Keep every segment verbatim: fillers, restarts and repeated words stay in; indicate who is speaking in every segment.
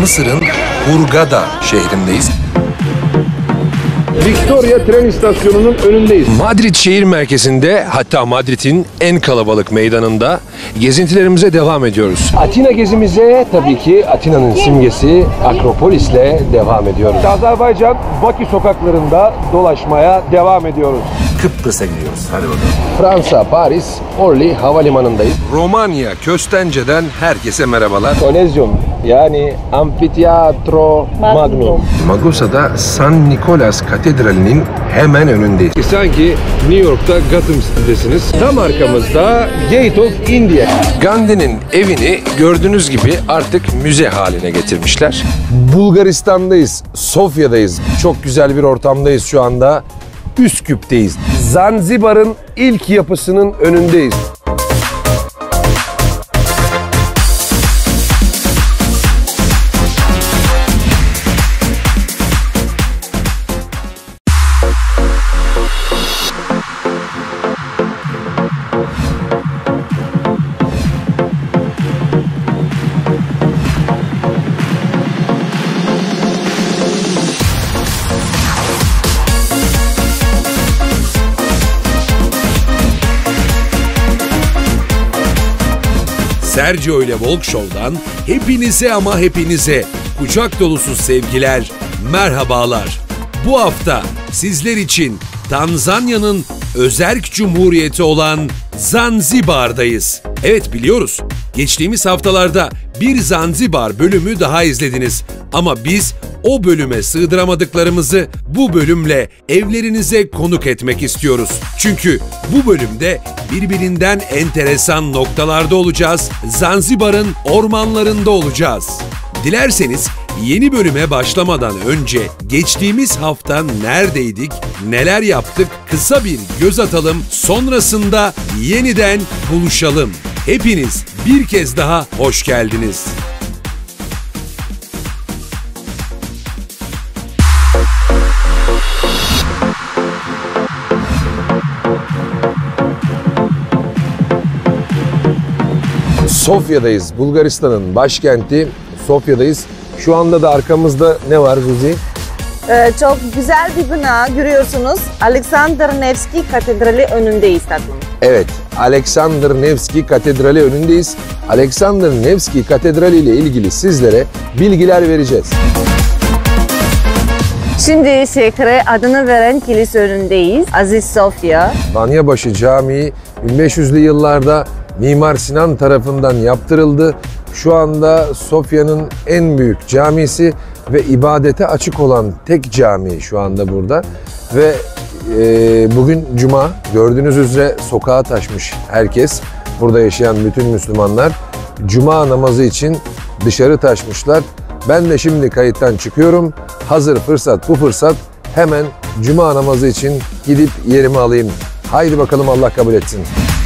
Speaker 1: Mısır'ın Hurghada şehrindeyiz.
Speaker 2: Victoria tren istasyonunun önündeyiz.
Speaker 1: Madrid şehir merkezinde, hatta Madrid'in en kalabalık meydanında gezintilerimize devam ediyoruz.
Speaker 2: Atina gezimize tabii ki Atina'nın simgesi Akropolis'le devam ediyoruz. Azerbaycan Bakü sokaklarında dolaşmaya devam ediyoruz.
Speaker 1: Kıbrıs'a gidiyoruz. Hadi bakalım.
Speaker 2: Fransa, Paris, Orly havalimanındayız.
Speaker 1: Romanya Köstence'den herkese merhabalar.
Speaker 2: Kolezyum yani Amfiteatro Magnum.
Speaker 1: Magosa'da San Nicolas Katedrali'nin hemen önündeyiz.
Speaker 2: Sanki New York'ta Gotham City'desiniz. Tam arkamızda Gate of India.
Speaker 1: Gandhi'nin evini gördüğünüz gibi artık müze haline getirmişler.
Speaker 2: Bulgaristan'dayız, Sofya'dayız. Çok güzel bir ortamdayız şu anda. Üsküp'teyiz. Zanzibar'ın ilk yapısının önündeyiz.
Speaker 3: Sergio ile Walk Show'dan hepinize ama hepinize kucak dolusu sevgiler, merhabalar. Bu hafta sizler için Tanzanya'nın özerk cumhuriyeti olan Zanzibar'dayız. Evet biliyoruz, geçtiğimiz haftalarda bir Zanzibar bölümü daha izlediniz. Ama biz o bölüme sığdıramadıklarımızı bu bölümle evlerinize konuk etmek istiyoruz. Çünkü bu bölümde birbirinden enteresan noktalarda olacağız. Zanzibar'ın ormanlarında olacağız. Dilerseniz yeni bölüme başlamadan önce geçtiğimiz hafta neredeydik, neler yaptık kısa bir göz atalım. Sonrasında yeniden buluşalım. Hepiniz bir kez daha hoş geldiniz.
Speaker 2: Sofya'dayız. Bulgaristan'ın başkenti Sofya'dayız. Şu anda da arkamızda ne var Zuzi?
Speaker 4: Ee, çok güzel bir bina görüyorsunuz. Alexander Nevski Katedrali önündeyiz tatlım.
Speaker 2: Evet, Alexander Nevski Katedrali önündeyiz. Alexander Nevski Katedrali ile ilgili sizlere bilgiler vereceğiz.
Speaker 4: Şimdi şehre adını veren kilise önündeyiz. Aziz Sofya.
Speaker 2: Banyabaşı Camii bin beş yüzlü yıllarda Mimar Sinan tarafından yaptırıldı. Şu anda Sofya'nın en büyük camisi ve ibadete açık olan tek cami şu anda burada. Ve e, bugün Cuma, gördüğünüz üzere sokağa taşmış herkes. Burada yaşayan bütün Müslümanlar Cuma namazı için dışarı taşmışlar. Ben de şimdi kayıttan çıkıyorum. Hazır fırsat bu fırsat, hemen Cuma namazı için gidip yerimi alayım. Haydi bakalım, Allah kabul etsin.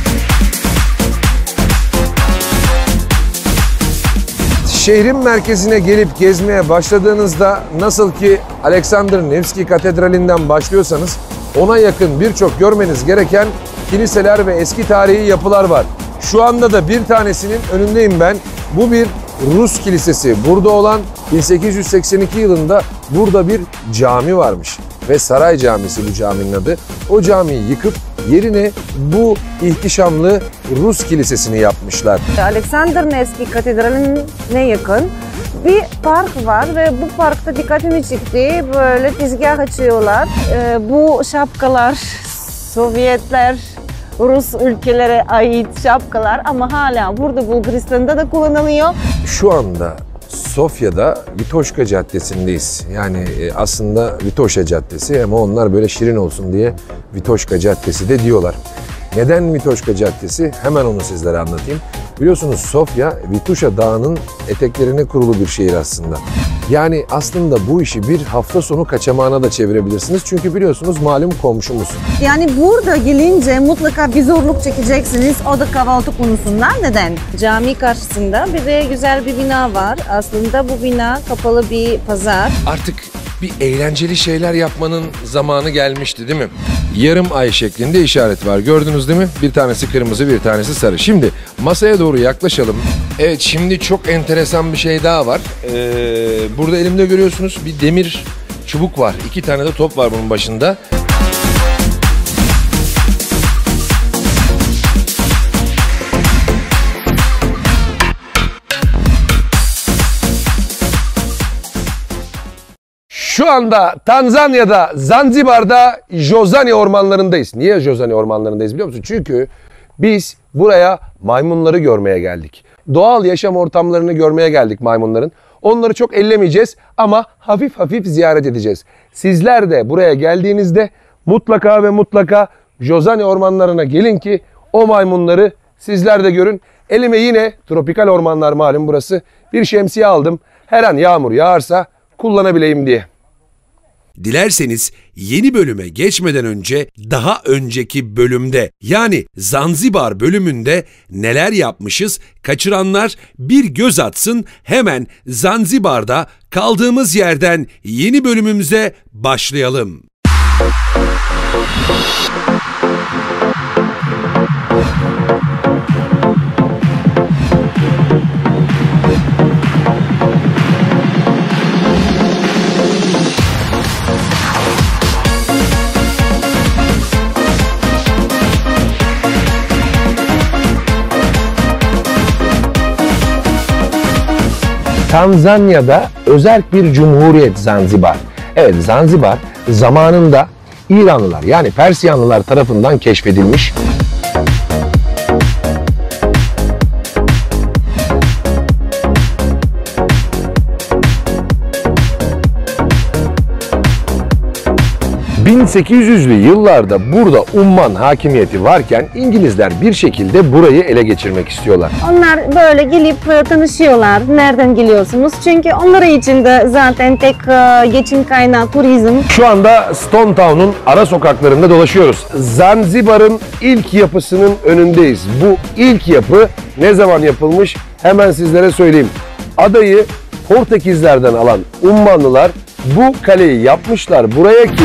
Speaker 2: Şehrin merkezine gelip gezmeye başladığınızda nasıl ki Alexander Nevski Katedrali'nden başlıyorsanız ona yakın birçok görmeniz gereken kiliseler ve eski tarihi yapılar var. Şu anda da bir tanesinin önündeyim ben. Bu bir Rus kilisesi. Burada olan bin sekiz yüz seksen iki yılında burada bir cami varmış ve Saray Camisi bu caminin adı. O camiyi yıkıp yerine bu ihtişamlı Rus kilisesini yapmışlar.
Speaker 4: Alexander Nevski Katedrali'ne yakın bir park var ve bu parkta dikkatimi çekti. Böyle tezgah açıyorlar. Ee, bu şapkalar Sovyetler, Rus ülkelere ait şapkalar ama hala burada Bulgaristan'da da kullanılıyor.
Speaker 2: Şu anda Sofya'da Vitoşka Caddesi'ndeyiz. Yani aslında Vitoşa Caddesi ama onlar böyle şirin olsun diye Vitoşka Caddesi de diyorlar. Neden Vitoşka Caddesi? Hemen onu sizlere anlatayım. Biliyorsunuz Sofya, Vituşa Dağı'nın eteklerine kurulu bir şehir aslında. Yani aslında bu işi bir hafta sonu kaçamağına da çevirebilirsiniz. Çünkü biliyorsunuz malum komşumuz.
Speaker 4: Yani burada gelince mutlaka bir zorluk çekeceksiniz. O da kahvaltı konusundan. Neden? Cami karşısında bir de güzel bir bina var. Aslında bu bina kapalı bir pazar.
Speaker 3: Artık
Speaker 2: bir eğlenceli şeyler yapmanın zamanı gelmişti değil mi? Yarım ay şeklinde işaret var. Gördünüz değil mi? Bir tanesi kırmızı, bir tanesi sarı. Şimdi masaya doğru yaklaşalım. Evet, şimdi çok enteresan bir şey daha var. Ee, burada elimde görüyorsunuz bir demir çubuk var. İki tane de top var bunun başında. Şu anda Tanzanya'da, Zanzibar'da Jozani ormanlarındayız. Niye Jozani ormanlarındayız biliyor musun? Çünkü biz buraya maymunları görmeye geldik. Doğal yaşam ortamlarını görmeye geldik maymunların. Onları çok ellemeyeceğiz ama hafif hafif ziyaret edeceğiz. Sizler de buraya geldiğinizde mutlaka ve mutlaka Jozani ormanlarına gelin ki o maymunları sizler de görün. Elime yine tropikal ormanlar malum burası. Bir şemsiye aldım. Her an yağmur yağarsa kullanabileyim diye.
Speaker 3: Dilerseniz yeni bölüme geçmeden önce daha önceki bölümde yani Zanzibar bölümünde neler yapmışız kaçıranlar bir göz atsın, hemen Zanzibar'da kaldığımız yerden yeni bölümümüze başlayalım.
Speaker 2: Tanzanya'da özerk bir cumhuriyet Zanzibar. Evet, Zanzibar zamanında İranlılar yani Persyanlılar tarafından keşfedilmiş. bin sekiz yüzlü yıllarda burada umman hakimiyeti varken İngilizler bir şekilde burayı ele geçirmek istiyorlar.
Speaker 4: Onlar böyle gelip tanışıyorlar. Nereden geliyorsunuz? Çünkü onlar için de zaten tek geçim kaynağı turizm.
Speaker 2: Şu anda Stone Town'un ara sokaklarında dolaşıyoruz. Zanzibar'ın ilk yapısının önündeyiz. Bu ilk yapı ne zaman yapılmış? Hemen sizlere söyleyeyim. Adayı Portekizlerden alan Ummanlılar bu kaleyi yapmışlar buraya ki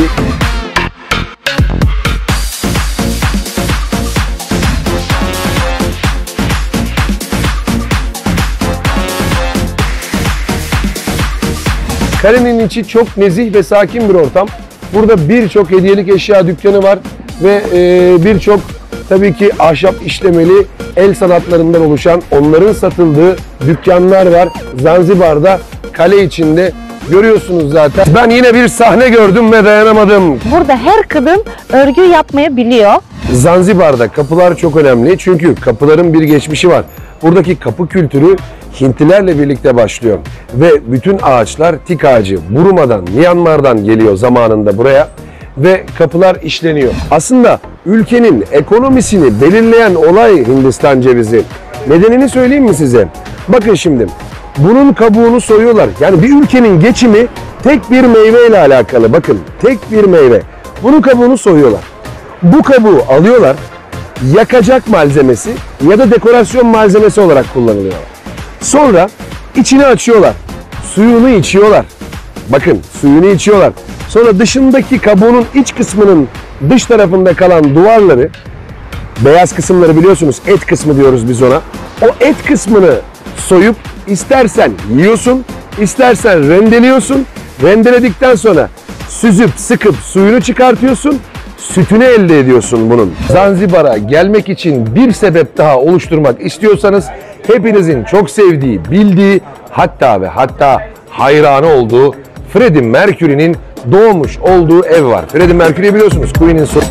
Speaker 2: kalenin içi çok nezih ve sakin bir ortam. Burada birçok hediyelik eşya dükkanı var ve e, birçok tabii ki ahşap işlemeli el sanatlarından oluşan onların satıldığı dükkanlar var. Zanzibar'da kale içinde görüyorsunuz zaten. Ben yine bir sahne gördüm ve dayanamadım.
Speaker 4: Burada her kadın örgü yapmayı biliyor.
Speaker 2: Zanzibar'da kapılar çok önemli çünkü kapıların bir geçmişi var. Buradaki kapı kültürü Hintlilerle birlikte başlıyor ve bütün ağaçlar tik ağacı Burma'dan, Myanmar'dan geliyor zamanında buraya ve kapılar işleniyor. Aslında ülkenin ekonomisini belirleyen olay Hindistan cevizi. Nedenini söyleyeyim mi size? Bakın şimdi, bunun kabuğunu soyuyorlar. Yani bir ülkenin geçimi tek bir meyve ile alakalı. Bakın, tek bir meyve. Bunun kabuğunu soyuyorlar. Bu kabuğu alıyorlar, yakacak malzemesi ya da dekorasyon malzemesi olarak kullanılıyor. Sonra içini açıyorlar, suyunu içiyorlar. Bakın, suyunu içiyorlar. Sonra dışındaki kabuğunun iç kısmının dış tarafında kalan duvarları, beyaz kısımları biliyorsunuz, et kısmı diyoruz biz ona. O et kısmını soyup istersen yiyorsun, istersen rendeliyorsun. Rendeledikten sonra süzüp sıkıp suyunu çıkartıyorsun. Sütünü elde ediyorsun bunun. Zanzibar'a gelmek için bir sebep daha oluşturmak istiyorsanız hepinizin çok sevdiği, bildiği, hatta ve hatta hayranı olduğu Freddie Mercury'nin doğmuş olduğu ev var. Freddie Mercury'yi biliyorsunuz, Queen'in soyu.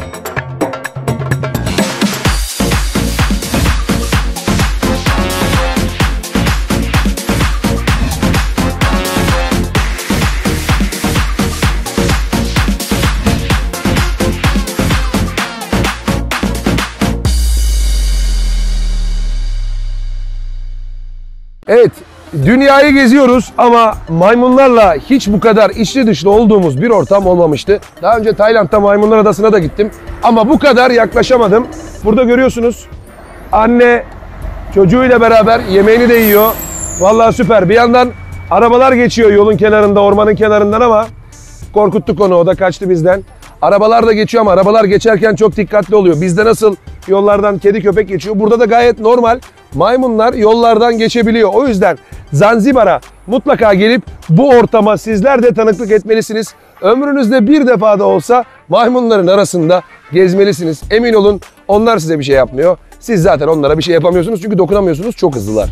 Speaker 2: Evet, dünyayı geziyoruz ama maymunlarla hiç bu kadar içli dışlı olduğumuz bir ortam olmamıştı. Daha önce Tayland'da Maymunlar Adası'na da gittim ama bu kadar yaklaşamadım. Burada görüyorsunuz, anne çocuğuyla beraber yemeğini de yiyor. Vallahi süper. Bir yandan arabalar geçiyor yolun kenarında, ormanın kenarından ama korkuttuk onu, o da kaçtı bizden. Arabalar da geçiyor ama arabalar geçerken çok dikkatli oluyor. Bizde nasıl yollardan kedi köpek geçiyor, burada da gayet normal maymunlar yollardan geçebiliyor. O yüzden Zanzibar'a mutlaka gelip bu ortama sizler de tanıklık etmelisiniz. Ömrünüzde bir defa da olsa maymunların arasında gezmelisiniz. Emin olun onlar size bir şey yapmıyor. Siz zaten onlara bir şey yapamıyorsunuz çünkü dokunamıyorsunuz, çok hızlılar.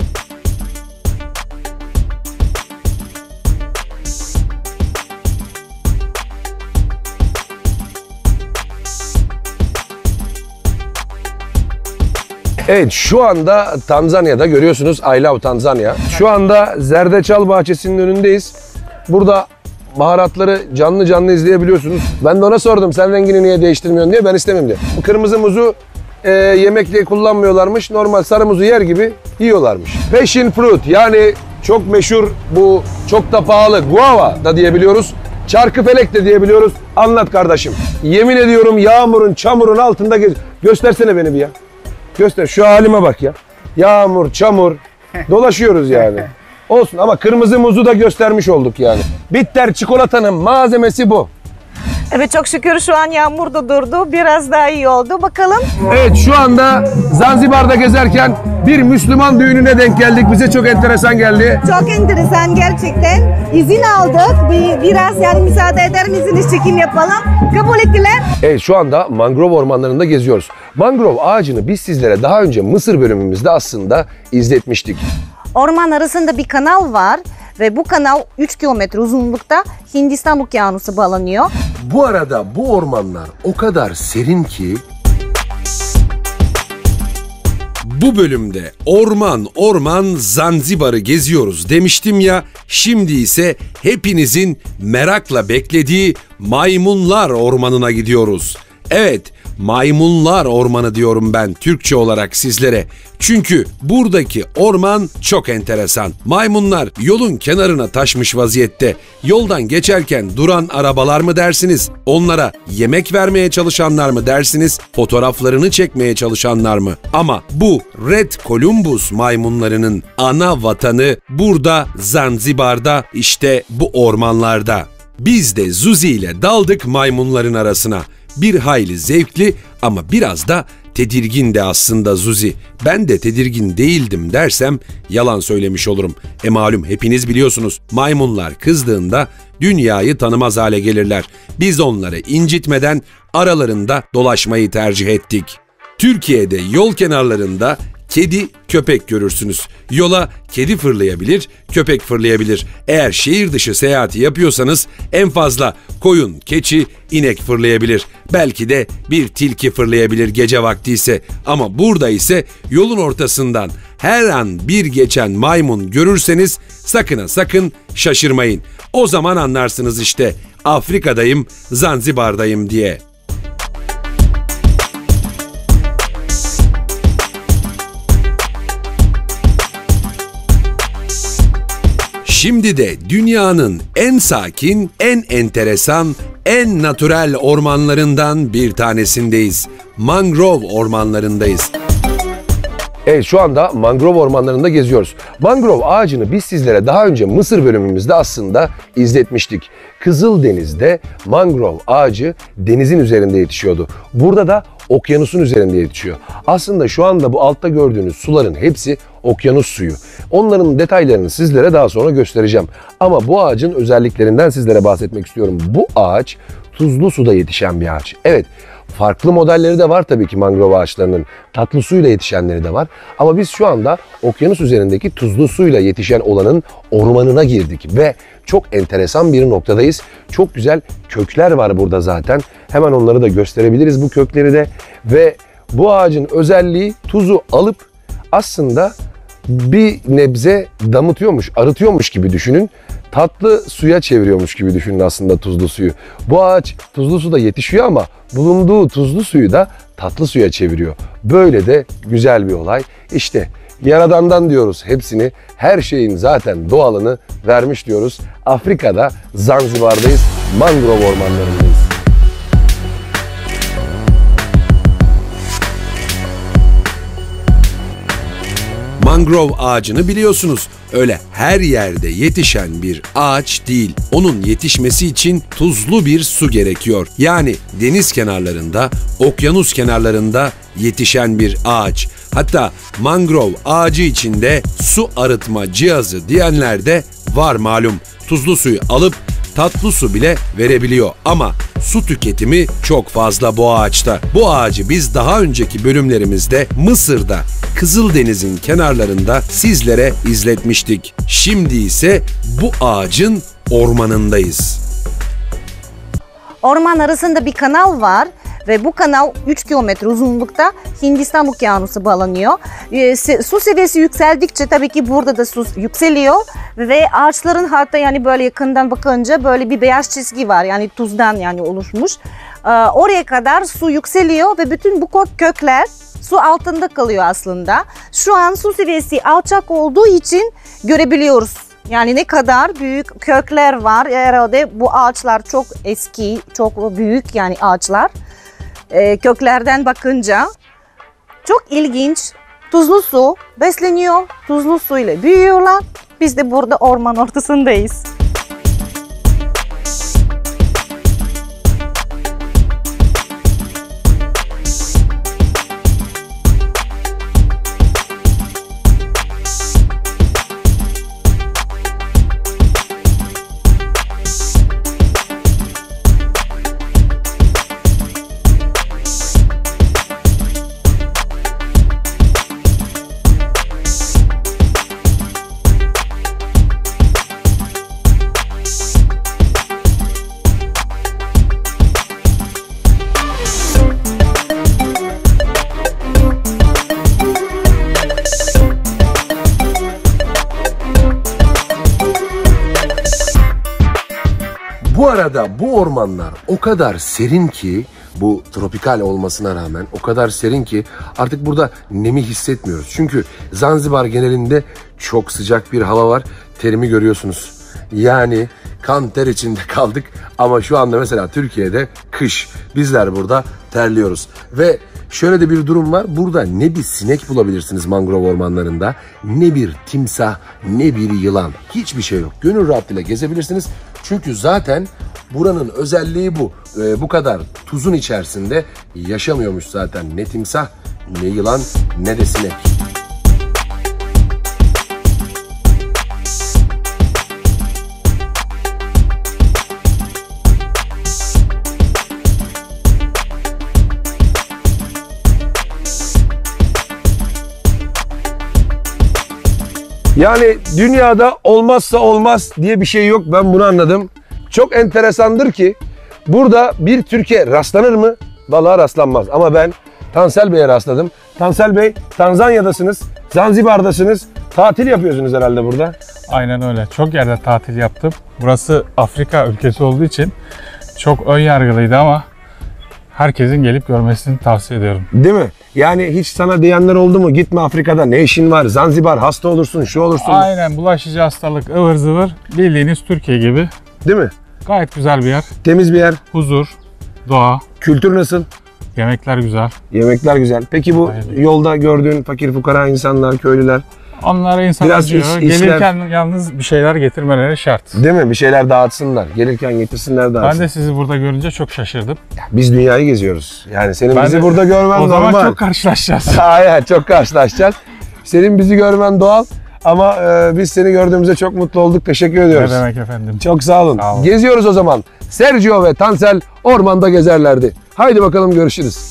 Speaker 2: Evet, şu anda Tanzanya'da görüyorsunuz, I love Tanzanya. Şu anda zerdeçal bahçesinin önündeyiz. Burada baharatları canlı canlı izleyebiliyorsunuz. Ben de ona sordum, sen rengini niye değiştirmiyorsun diye, ben istemem diye. Kırmızı muzu e, yemekte kullanmıyorlarmış, normal sarı muzu yer gibi yiyorlarmış. Passion fruit, yani çok meşhur, bu çok da pahalı guava da diyebiliyoruz. Çarkıfelek de diyebiliyoruz. Anlat kardeşim. Yemin ediyorum yağmurun, çamurun altında gez. Göstersene beni bir ya. Göster, şu halime bak ya. Yağmur, çamur, dolaşıyoruz yani. Olsun ama kırmızı muzu da göstermiş olduk yani. Bitter çikolatanın malzemesi bu.
Speaker 4: Evet, çok şükür şu an yağmur da durdu. Biraz daha iyi oldu. Bakalım.
Speaker 2: Evet, şu anda Zanzibar'da gezerken bir Müslüman düğününe denk geldik. Bize çok enteresan geldi.
Speaker 4: Çok enteresan gerçekten. İzin aldık. Bir, biraz yani müsaade eder misiniz, çekim yapalım? Kabul ettiler.
Speaker 2: Evet, şu anda mangrove ormanlarında geziyoruz. Mangrove ağacını biz sizlere daha önce Mısır bölümümüzde aslında izletmiştik.
Speaker 4: Orman arasında bir kanal var ve bu kanal üç kilometre uzunlukta Hindistan Okyanusu bağlanıyor.
Speaker 2: Bu arada bu ormanlar o kadar serin ki...
Speaker 3: Bu bölümde orman orman Zanzibar'ı geziyoruz demiştim ya, şimdi ise hepinizin merakla beklediği Maymunlar Ormanı'na gidiyoruz. Evet, Maymunlar Ormanı diyorum ben Türkçe olarak sizlere. Çünkü buradaki orman çok enteresan. Maymunlar yolun kenarına taşmış vaziyette. Yoldan geçerken duran arabalar mı dersiniz? Onlara yemek vermeye çalışanlar mı dersiniz? Fotoğraflarını çekmeye çalışanlar mı? Ama bu Red Columbus maymunlarının ana vatanı burada Zanzibar'da, işte bu ormanlarda. Biz de Zuzi ile daldık maymunların arasına. Bir hayli zevkli ama biraz da tedirgin de aslında Zuzi. Ben de tedirgin değildim dersem yalan söylemiş olurum. E malum hepiniz biliyorsunuz, maymunlar kızdığında dünyayı tanımaz hale gelirler. Biz onları incitmeden aralarında dolaşmayı tercih ettik. Türkiye'de yol kenarlarında kedi, köpek görürsünüz. Yola kedi fırlayabilir, köpek fırlayabilir. Eğer şehir dışı seyahati yapıyorsanız en fazla koyun, keçi, inek fırlayabilir. Belki de bir tilki fırlayabilir gece vakti ise. Ama burada ise yolun ortasından her an bir geçen maymun görürseniz sakın ha sakın şaşırmayın. O zaman anlarsınız işte Afrika'dayım, Zanzibar'dayım diye. Şimdi de dünyanın en sakin, en enteresan, en natürel ormanlarından bir tanesindeyiz. Mangrove ormanlarındayız.
Speaker 2: Evet, şu anda mangrove ormanlarında geziyoruz. Mangrove ağacını biz sizlere daha önce Mısır bölümümüzde aslında izletmiştik. Kızıldeniz'de mangrove ağacı denizin üzerinde yetişiyordu. Burada da okyanusun üzerinde yetişiyor. Aslında şu anda bu altta gördüğünüz suların hepsi okyanus suyu. Onların detaylarını sizlere daha sonra göstereceğim. Ama bu ağacın özelliklerinden sizlere bahsetmek istiyorum. Bu ağaç tuzlu suda yetişen bir ağaç. Evet, farklı modelleri de var tabii ki mangrove ağaçlarının. Tatlı suyla yetişenleri de var. Ama biz şu anda okyanus üzerindeki tuzlu suyla yetişen olanın ormanına girdik. Ve çok enteresan bir noktadayız. Çok güzel kökler var burada zaten. Hemen onları da gösterebiliriz, bu kökleri de. Ve bu ağacın özelliği tuzu alıp aslında bir nebze damıtıyormuş, arıtıyormuş gibi düşünün. Tatlı suya çeviriyormuş gibi düşünün aslında tuzlu suyu. Bu ağaç tuzlu suda yetişiyor ama bulunduğu tuzlu suyu da tatlı suya çeviriyor. Böyle de güzel bir olay. İşte Yaradan'dan diyoruz hepsini. Her şeyin zaten doğalını vermiş diyoruz. Afrika'da Zanzibar'dayız. Mangrove ormanlarındayız.
Speaker 3: Mangrove ağacını biliyorsunuz. öyle her yerde yetişen bir ağaç değil. Onun yetişmesi için tuzlu bir su gerekiyor. Yani deniz kenarlarında, okyanus kenarlarında yetişen bir ağaç. Hatta mangrove ağacı içinde su arıtma cihazı diyenler de var malum. Tuzlu suyu alıp tatlı su bile verebiliyor ama su tüketimi çok fazla bu ağaçta. Bu ağacı biz daha önceki bölümlerimizde Mısır'da Kızıldeniz'in kenarlarında sizlere izletmiştik. Şimdi ise bu ağacın ormanındayız.
Speaker 4: Orman arasında bir kanal var ve bu kanal üç kilometre uzunlukta Hindistan Okyanusu bağlanıyor. E, su seviyesi yükseldikçe tabii ki burada da su yükseliyor ve ağaçların hatta yani böyle yakından bakınca böyle bir beyaz çizgi var, yani tuzdan yani oluşmuş. E, oraya kadar su yükseliyor ve bütün bu kökler su altında kalıyor aslında. Şu an su seviyesi alçak olduğu için görebiliyoruz. Yani ne kadar büyük kökler var. Herhalde bu ağaçlar çok eski, çok büyük yani ağaçlar. Ee, köklerden bakınca çok ilginç. Tuzlu su besleniyor, tuzlu suyla büyüyorlar. Biz de burada orman ortasındayız.
Speaker 2: Bu arada bu ormanlar o kadar serin ki, bu tropikal olmasına rağmen o kadar serin ki artık burada nemi hissetmiyoruz. Çünkü Zanzibar genelinde çok sıcak bir hava var. Terimi görüyorsunuz. Yani kan ter içinde kaldık ama şu anda mesela Türkiye'de kış. Bizler burada terliyoruz. Ve şöyle de bir durum var. Burada ne bir sinek bulabilirsiniz mangrove ormanlarında, ne bir timsah, ne bir yılan. Hiçbir şey yok. Gönül rahatlığıyla gezebilirsiniz. Çünkü zaten buranın özelliği bu. Ee, bu kadar tuzun içerisinde yaşamıyormuş zaten ne timsah, ne yılan, ne de sinek. Yani dünyada olmazsa olmaz diye bir şey yok. Ben bunu anladım. Çok enteresandır ki burada bir Türkiye rastlanır mı? Vallahi rastlanmaz. Ama ben Tansel Bey'e rastladım. Tansel Bey, Tanzanya'dasınız, Zanzibar'dasınız. Tatil yapıyorsunuz herhalde burada.
Speaker 5: Aynen öyle. Çok yerde tatil yaptım. Burası Afrika ülkesi olduğu için çok ön yargılıydı ama herkesin gelip görmesini tavsiye ediyorum.
Speaker 2: Değil mi? Yani hiç sana diyenler oldu mu? Gitme Afrika'da, ne işin var? Zanzibar, hasta olursun, şu olursun.
Speaker 5: Aynen, bulaşıcı hastalık, ıvır zıvır. Bildiğiniz Türkiye gibi.
Speaker 2: Değil mi?
Speaker 5: Gayet güzel bir yer.
Speaker 2: Temiz bir yer.
Speaker 5: Huzur, doğa,
Speaker 2: Kültür nasıl?
Speaker 5: yemekler güzel.
Speaker 2: Yemekler güzel. Peki bu
Speaker 5: Aynen.
Speaker 2: yolda gördüğün fakir fukara insanlar, köylüler,
Speaker 5: Onlara insan
Speaker 2: Biraz
Speaker 5: acıyor.
Speaker 2: iş- işler-
Speaker 5: Gelirken yalnız bir şeyler getirmeleri şart.
Speaker 2: değil mi? Bir şeyler dağıtsınlar. Gelirken getirsinler dağıtsın.
Speaker 5: Ben de sizi burada görünce çok şaşırdım.
Speaker 2: Biz dünyayı geziyoruz. Yani senin
Speaker 5: Ben
Speaker 2: bizi
Speaker 5: de-
Speaker 2: burada görmen
Speaker 5: O
Speaker 2: normal.
Speaker 5: zaman çok karşılaşacağız.
Speaker 2: Aynen, çok karşılaşacağız. Senin bizi görmen doğal ama e, biz seni gördüğümüzde çok mutlu olduk. Teşekkür ediyoruz.
Speaker 5: Ne demek efendim.
Speaker 2: Çok sağ olun.
Speaker 5: Sağ olun.
Speaker 2: Geziyoruz o zaman. Sergio ve Tansel ormanda gezerlerdi. Haydi bakalım, görüşürüz.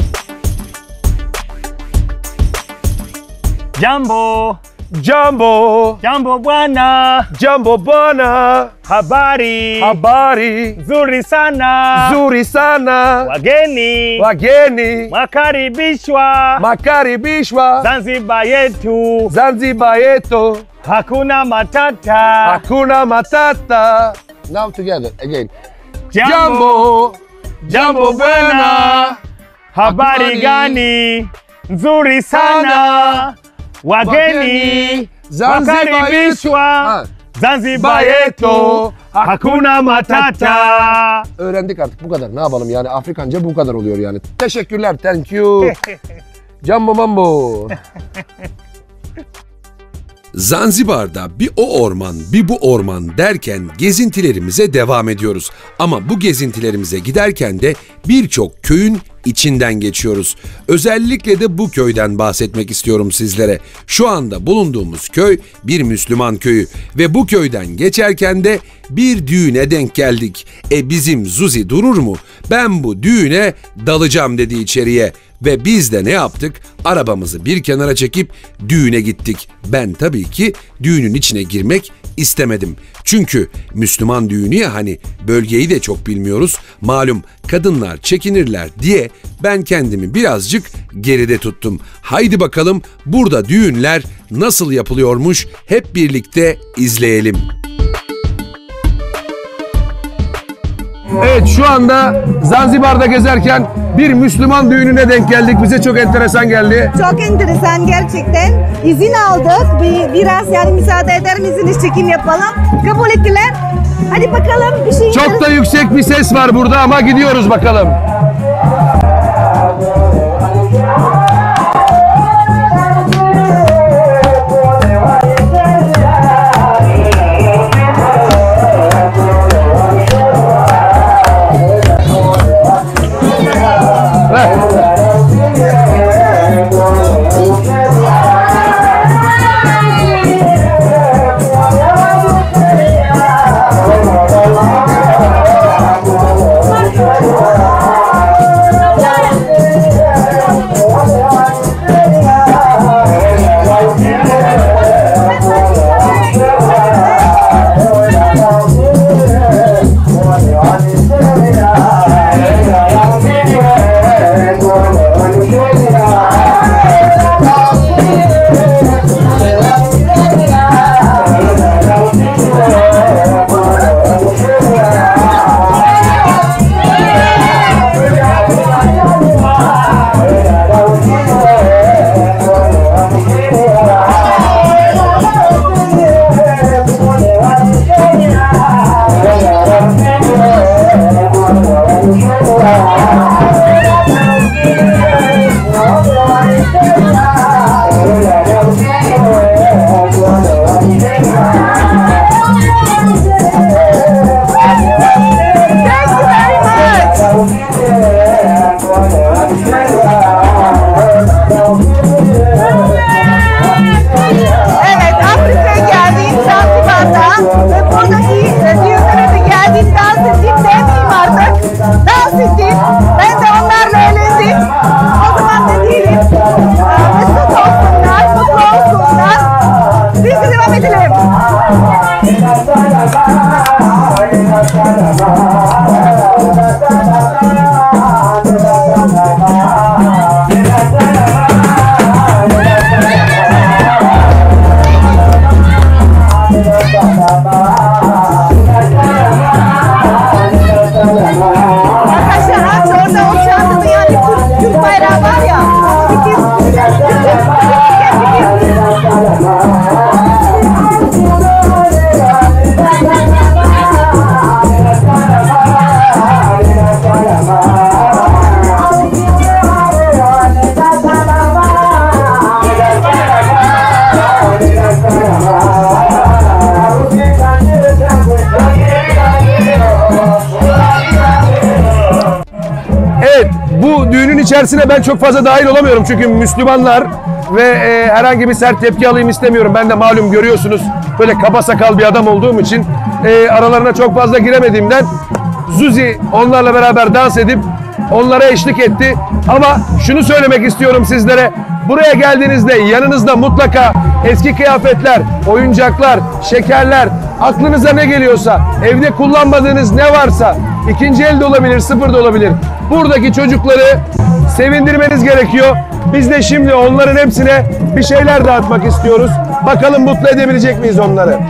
Speaker 6: Jambo,
Speaker 2: Jambo,
Speaker 6: jambo bwana,
Speaker 2: Jambo bana,
Speaker 6: habari,
Speaker 2: habari,
Speaker 6: nzuri sana,
Speaker 2: zuri sana,
Speaker 6: wageni,
Speaker 2: wageni,
Speaker 6: makaribishwa,
Speaker 2: makaribishwa,
Speaker 6: Zanzibar yetu,
Speaker 2: Zanzibar yetu,
Speaker 6: hakuna matata.
Speaker 2: hakuna matata. Now together again.
Speaker 6: Jambo,
Speaker 2: Jambo,
Speaker 6: jambo bwana, habari gani? Nzuri sana, wageni,
Speaker 2: Zanzibar yetu.
Speaker 6: makaribishwa,
Speaker 2: Ha,
Speaker 6: Zanzibar yetu, hakuna matata.
Speaker 2: öğrendik artık, bu kadar. Ne yapalım yani, Afrikanca bu kadar oluyor yani. Teşekkürler, thank you. Jambo mambo.
Speaker 3: Zanzibar'da bir o orman bir bu orman derken gezintilerimize devam ediyoruz. Ama bu gezintilerimize giderken de birçok köyün içinden geçiyoruz. Özellikle de bu köyden bahsetmek istiyorum sizlere. Şu anda bulunduğumuz köy bir Müslüman köyü ve bu köyden geçerken de bir düğüne denk geldik. E bizim Zuzi durur mu? Ben bu düğüne dalacağım dedi içeriye. Ve biz de ne yaptık? Arabamızı bir kenara çekip düğüne gittik. Ben tabii ki düğünün içine girmek istemedim. Çünkü Müslüman düğünü ya hani bölgeyi de çok bilmiyoruz. Malum kadınlar çekinirler diye ben kendimi birazcık geride tuttum. Haydi bakalım burada düğünler nasıl yapılıyormuş hep birlikte izleyelim.
Speaker 2: Evet, şu anda Zanzibar'da gezerken bir Müslüman düğününe denk geldik. Bize çok enteresan geldi.
Speaker 4: Çok enteresan gerçekten. İzin aldık. Bir, biraz yani müsaade eder misiniz çekim yapalım? Kabul ettiler. Hadi bakalım bir şey.
Speaker 2: Çok da yüksek bir ses var burada ama gidiyoruz bakalım. İçerisine ben çok fazla dahil olamıyorum çünkü Müslümanlar ve e, herhangi bir sert tepki alayım istemiyorum. Ben de malum görüyorsunuz böyle kaba sakal bir adam olduğum için e, aralarına çok fazla giremediğimden Zuzi onlarla beraber dans edip onlara eşlik etti. Ama şunu söylemek istiyorum sizlere. Buraya geldiğinizde yanınızda mutlaka eski kıyafetler, oyuncaklar, şekerler, aklınıza ne geliyorsa, evde kullanmadığınız ne varsa, ikinci el de olabilir, sıfır da olabilir. Buradaki çocukları sevindirmeniz gerekiyor. Biz de şimdi onların hepsine bir şeyler dağıtmak istiyoruz. Bakalım mutlu edebilecek miyiz onları?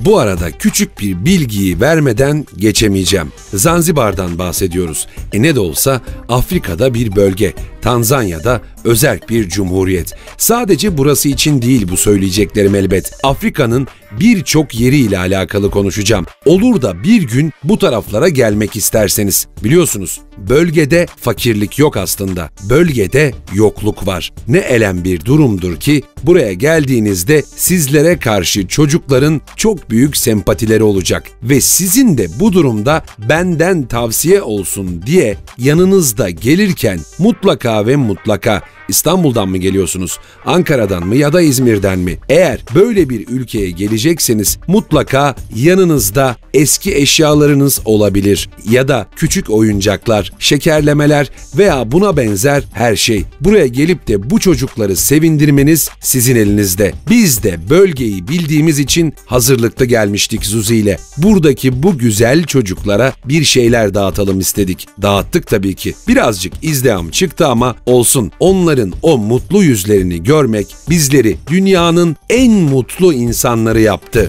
Speaker 3: Bu arada küçük bir bilgiyi vermeden geçemeyeceğim. Zanzibar'dan bahsediyoruz. E ne de olsa Afrika'da bir bölge, Tanzanya'da özerk bir cumhuriyet. Sadece burası için değil bu söyleyeceklerim elbet. Afrika'nın birçok yeriyle alakalı konuşacağım. Olur da bir gün bu taraflara gelmek isterseniz. Biliyorsunuz bölgede fakirlik yok aslında. Bölgede yokluk var. Ne elem bir durumdur ki buraya geldiğinizde sizlere karşı çocukların çok büyük sempatileri olacak. Ve sizin de bu durumda benden tavsiye olsun diye yanınızda gelirken mutlaka ve mutlaka İstanbul'dan mı geliyorsunuz, Ankara'dan mı ya da İzmir'den mi? Eğer böyle bir ülkeye gelecekseniz mutlaka yanınızda eski eşyalarınız olabilir ya da küçük oyuncaklar, şekerlemeler veya buna benzer her şey. Buraya gelip de bu çocukları sevindirmeniz sizin elinizde. Biz de bölgeyi bildiğimiz için hazırlıklı gelmiştik Zuzi ile. Buradaki bu güzel çocuklara bir şeyler dağıtalım istedik. Dağıttık tabii ki. Birazcık izdiham çıktı ama olsun. Onların o mutlu yüzlerini görmek bizleri dünyanın en mutlu insanları yaptı.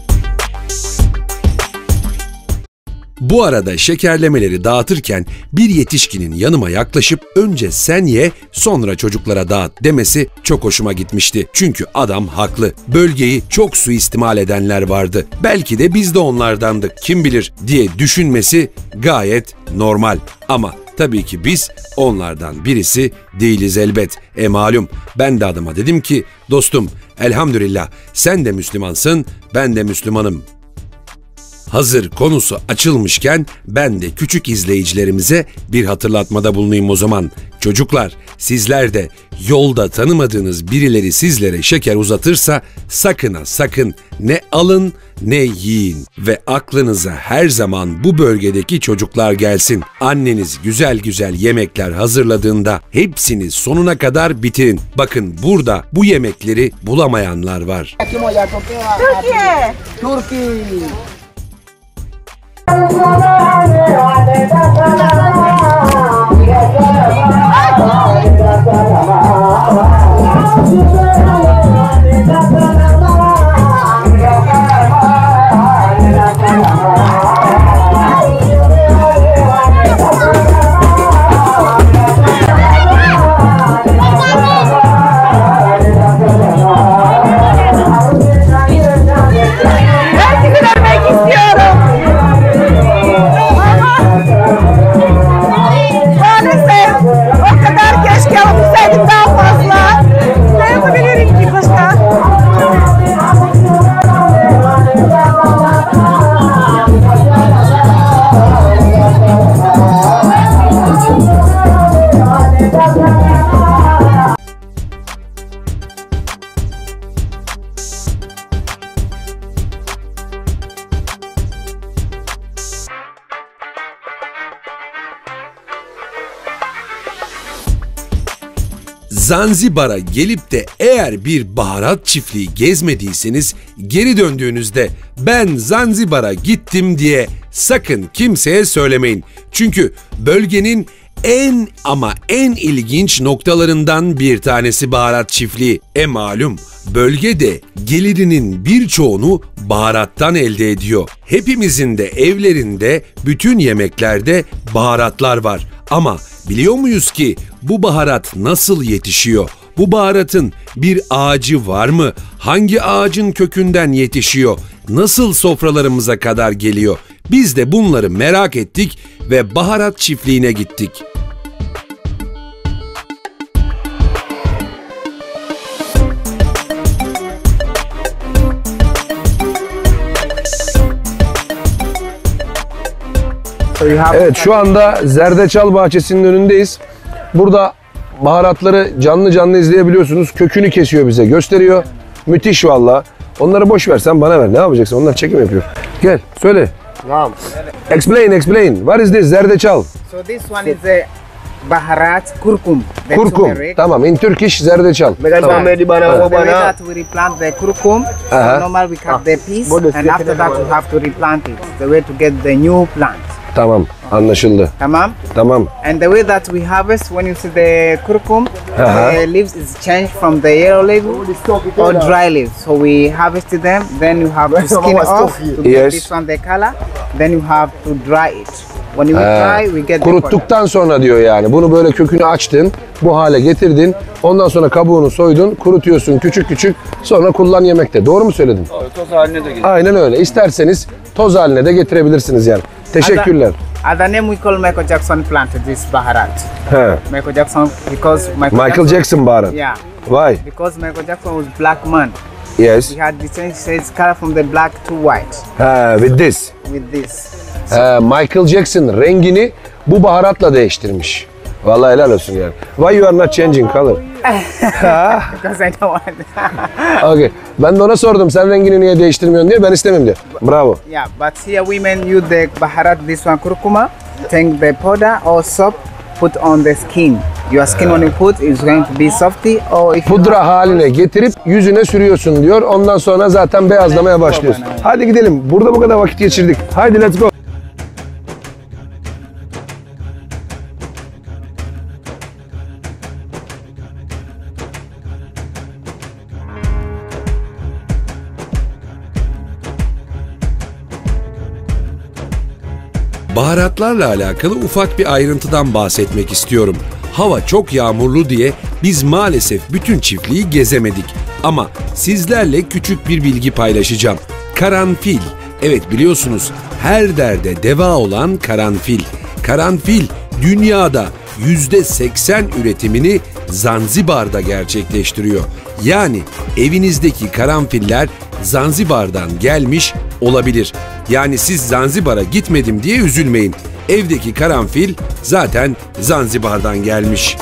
Speaker 3: Bu arada şekerlemeleri dağıtırken bir yetişkinin yanıma yaklaşıp önce sen ye sonra çocuklara dağıt demesi çok hoşuma gitmişti. Çünkü adam haklı. Bölgeyi çok suistimal edenler vardı. Belki de biz de onlardandık kim bilir diye düşünmesi gayet normal. Ama tabii ki biz onlardan birisi değiliz elbet. E malum ben de adıma dedim ki dostum elhamdülillah sen de Müslümansın ben de Müslümanım. Hazır konusu açılmışken ben de küçük izleyicilerimize bir hatırlatmada bulunayım o zaman. Çocuklar sizler de yolda tanımadığınız birileri sizlere şeker uzatırsa sakın ha sakın ne alın ne yiyin ve aklınıza her zaman bu bölgedeki çocuklar gelsin. Anneniz güzel güzel yemekler hazırladığında hepsini sonuna kadar bitirin. Bakın burada bu yemekleri bulamayanlar var.
Speaker 4: Türkiye.
Speaker 7: Turki.
Speaker 3: Zanzibar'a gelip de eğer bir baharat çiftliği gezmediyseniz geri döndüğünüzde ben Zanzibar'a gittim diye sakın kimseye söylemeyin. Çünkü bölgenin en ama en ilginç noktalarından bir tanesi baharat çiftliği. E malum bölgede gelirinin birçoğunu baharattan elde ediyor. Hepimizin de evlerinde bütün yemeklerde baharatlar var. Ama biliyor muyuz ki bu baharat nasıl yetişiyor? Bu baharatın bir ağacı var mı? Hangi ağacın kökünden yetişiyor? Nasıl sofralarımıza kadar geliyor? Biz de bunları merak ettik ve baharat çiftliğine gittik.
Speaker 2: Evet şu anda Zerdeçal Bahçesi'nin önündeyiz. Burada baharatları canlı canlı izleyebiliyorsunuz. Kökünü kesiyor bize gösteriyor. Müthiş valla. Onları boş ver sen bana ver. Ne yapacaksın? Onlar çekim yapıyor. Gel söyle.
Speaker 7: Naam.
Speaker 2: Explain explain. What is this Zerdeçal?
Speaker 7: So this one is a baharat kurkum. The
Speaker 2: Kurkum.
Speaker 7: turmeric.
Speaker 2: Tamam. In Turkish Zerdeçal. Tamam.
Speaker 7: The way that we replant the kurkum, so
Speaker 2: Uh-huh.
Speaker 7: normal we cut the piece and after that we have to replant it. The way to get the new plant.
Speaker 2: Tamam. Anlaşıldı.
Speaker 7: Tamam?
Speaker 2: Tamam.
Speaker 7: And the way that we harvest, when you see the kurkum, the leaves is changed from the yellow leaf or dry leaves. So we harvested them. Then you have to skin it off to get
Speaker 2: Yes.
Speaker 7: this one the color. Then you have to dry it. When you
Speaker 2: Ha,
Speaker 7: dry, we get the product.
Speaker 2: kuruttuktan sonra diyor yani. Bunu böyle kökünü açtın, bu hale getirdin. Ondan sonra kabuğunu soydun, kurutuyorsun küçük küçük. Sonra kullan yemekte. Doğru mu söyledim?
Speaker 8: Toz haline de gelir.
Speaker 2: Aynen öyle. İsterseniz toz haline de getirebilirsiniz yani. Teşekkürler.
Speaker 7: Other name we call Michael Jackson plant this baharat.
Speaker 2: He.
Speaker 7: Michael Jackson because Michael,
Speaker 2: Michael Jackson baharat.
Speaker 7: Yeah,
Speaker 2: Vay.
Speaker 7: because Michael Jackson was black man.
Speaker 2: Yes.
Speaker 7: He had the change his color from the black to white
Speaker 2: He, with this.
Speaker 7: with this.
Speaker 2: He, Michael Jackson rengini bu baharatla değiştirmiş. Vallahi helal olsun yani. Why you are not changing color?
Speaker 7: Because I don't want.
Speaker 2: Okay. Ben de ona sordum sen rengini niye değiştirmiyorsun diye. Ben istemem diyor. Bravo.
Speaker 7: Yeah, but here women use the baharat, this one kurkuma, take the powder or soap, put on the skin. Your skin when you put is going to be softy or if you
Speaker 2: Pudra haline getirip yüzüne sürüyorsun diyor. Ondan sonra zaten beyazlamaya başlıyorsun. Hadi gidelim. Burada bu kadar vakit geçirdik. Haydi let's go.
Speaker 3: Baharatlarla alakalı ufak bir ayrıntıdan bahsetmek istiyorum. Hava çok yağmurlu diye biz maalesef bütün çiftliği gezemedik. Ama sizlerle küçük bir bilgi paylaşacağım. Karanfil. Evet biliyorsunuz her derde deva olan karanfil. Karanfil dünyada yüzde seksen üretimini Zanzibar'da gerçekleştiriyor. Yani evinizdeki karanfiller Zanzibar'dan gelmiş olabilir. Yani siz Zanzibar'a gitmedim diye üzülmeyin. Evdeki karanfil zaten Zanzibar'dan gelmiş.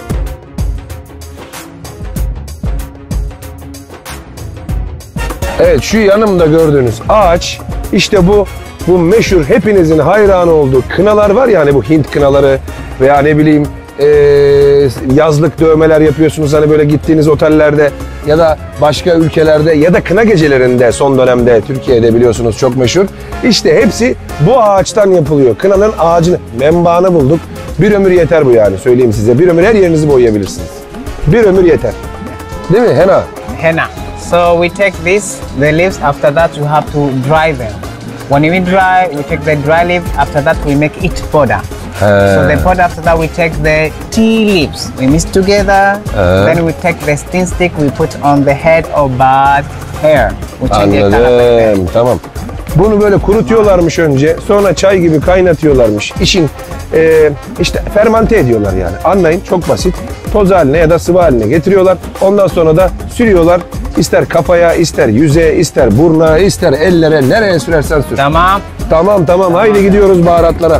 Speaker 2: Evet şu yanımda gördüğünüz ağaç işte bu bu meşhur hepinizin hayranı olduğu kınalar var ya hani bu Hint kınaları veya ne bileyim eee, yazlık dövmeler yapıyorsunuz hani böyle gittiğiniz otellerde ya da başka ülkelerde ya da kına gecelerinde son dönemde Türkiye'de biliyorsunuz çok meşhur. İşte hepsi bu ağaçtan yapılıyor. Kınaların ağacını, menbaını bulduk. Bir ömür yeter bu yani söyleyeyim size. Bir ömür her yerinizi boyayabilirsiniz. Bir ömür yeter. Değil mi Hena?
Speaker 7: henna. So we take this, the leaves. After that, you have to dry them. When we dry, we take the dry leaf. After that, we make it powder. So the powder after that, we take the tea leaves. We mix together. Then we take the stem stick. We put on the head of bird hair. We change the color like that.
Speaker 2: Anladım. Tamam. Bunu böyle kurutuyorlarmış önce. Sonra çay gibi kaynatıyorlarmış. İşin e, işte fermente ediyorlar yani. Anlayın çok basit. Toz haline ya da sıvı haline getiriyorlar. Ondan sonra da sürüyorlar. İster kafaya, ister yüze, ister burna, ister ellere, nereye sürersen sür.
Speaker 7: Tamam.
Speaker 2: Tamam tamam haydi gidiyoruz baharatlara.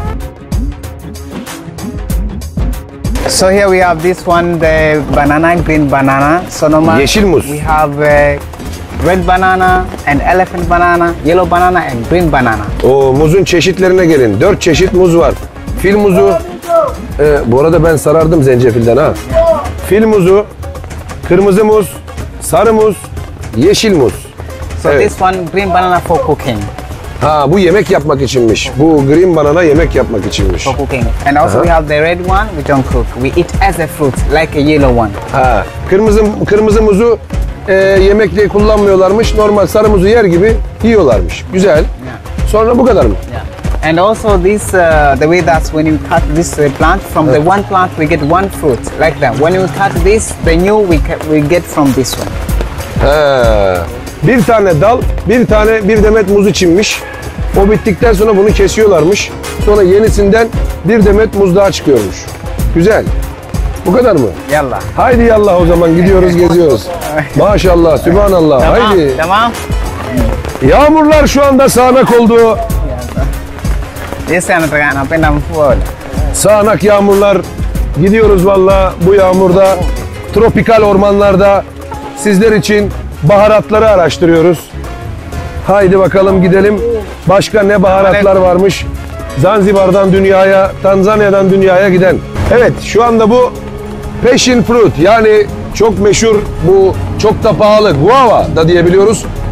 Speaker 7: So here we have this one, the banana, green banana. So normal.
Speaker 2: Yeşil muz.
Speaker 7: We have uh, red banana and elephant banana, yellow banana and green banana.
Speaker 2: O muzun çeşitlerine gelin. Dört çeşit muz var. Fil muzu. E, bu arada ben sarardım zencefilden ha. Fil muzu, kırmızı muz, sarı muz, yeşil muz.
Speaker 7: So
Speaker 2: Evet.
Speaker 7: this one, green banana for cooking.
Speaker 2: Ha bu yemek yapmak içinmiş. Bu green banana yemek yapmak içinmiş.
Speaker 7: For cooking. And also
Speaker 2: Uh-huh.
Speaker 7: we have the red one, we don't cook. We eat as a fruit, like a yellow one.
Speaker 2: Ha kırmızı kırmızı muzu e, yemekle kullanmıyorlarmış. Normal sarı muzu yer gibi yiyorlarmış. Güzel. Sonra bu kadar mı?
Speaker 7: Yeah. And also this, uh, the way that's when you cut this uh, plant, from the one plant we get one fruit, like that. When you cut this, the new we, ca- we get from this one.
Speaker 2: Ha. Bir tane dal, bir tane bir demet muz içinmiş. O bittikten sonra bunu kesiyorlarmış. Sonra yenisinden bir demet muz daha çıkıyormuş. Güzel. Bu kadar mı?
Speaker 7: Yalla.
Speaker 2: Haydi yallah o zaman gidiyoruz geziyoruz. Maşallah, sübhanallah. Haydi.
Speaker 7: Tamam.
Speaker 2: Yağmurlar şu anda sağanak oldu.
Speaker 7: This kind of thing, napenda mvua.
Speaker 2: Sağanak yağmurlar. Gidiyoruz valla bu yağmurda. Tropikal ormanlarda sizler için baharatları araştırıyoruz. Haydi bakalım gidelim. Başka ne baharatlar varmış? Zanzibar'dan dünyaya, Tanzanya'dan dünyaya giden. Evet şu anda bu passion fruit yani çok meşhur bu çok da pahalı guava da diyebiliyoruz.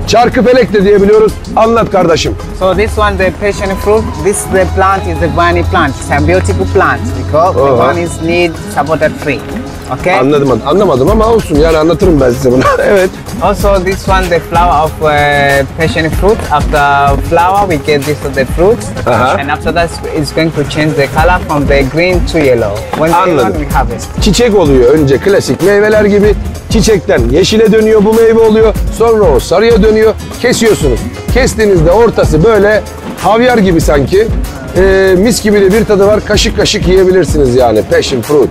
Speaker 2: Çarkıfelek de diyebiliyoruz. Anlat kardeşim.
Speaker 7: So this one, the passion fruit, this the plant is the vine plant. It's a beautiful plant because the
Speaker 2: Uh-huh.
Speaker 7: one is need supported tree. Okay.
Speaker 2: Anladım, anlamadım ama olsun yani anlatırım ben size bunu. Evet.
Speaker 7: Also, this one, the flower of uh, passion fruit. After flower, we get this of the fruit,
Speaker 2: Uh-huh.
Speaker 7: and after that, it's going to change the color from the green to yellow. When the
Speaker 2: Anladım.
Speaker 7: one we harvest.
Speaker 2: Çiçek oluyor önce klasik meyveler gibi. Çiçekten yeşile dönüyor bu meyve oluyor. Sonra o sarıya dönüyor. Kesiyorsunuz. Kestiğinizde ortası böyle havyar gibi sanki. Ee, mis gibi de bir tadı var. Kaşık kaşık yiyebilirsiniz yani. Passion fruit.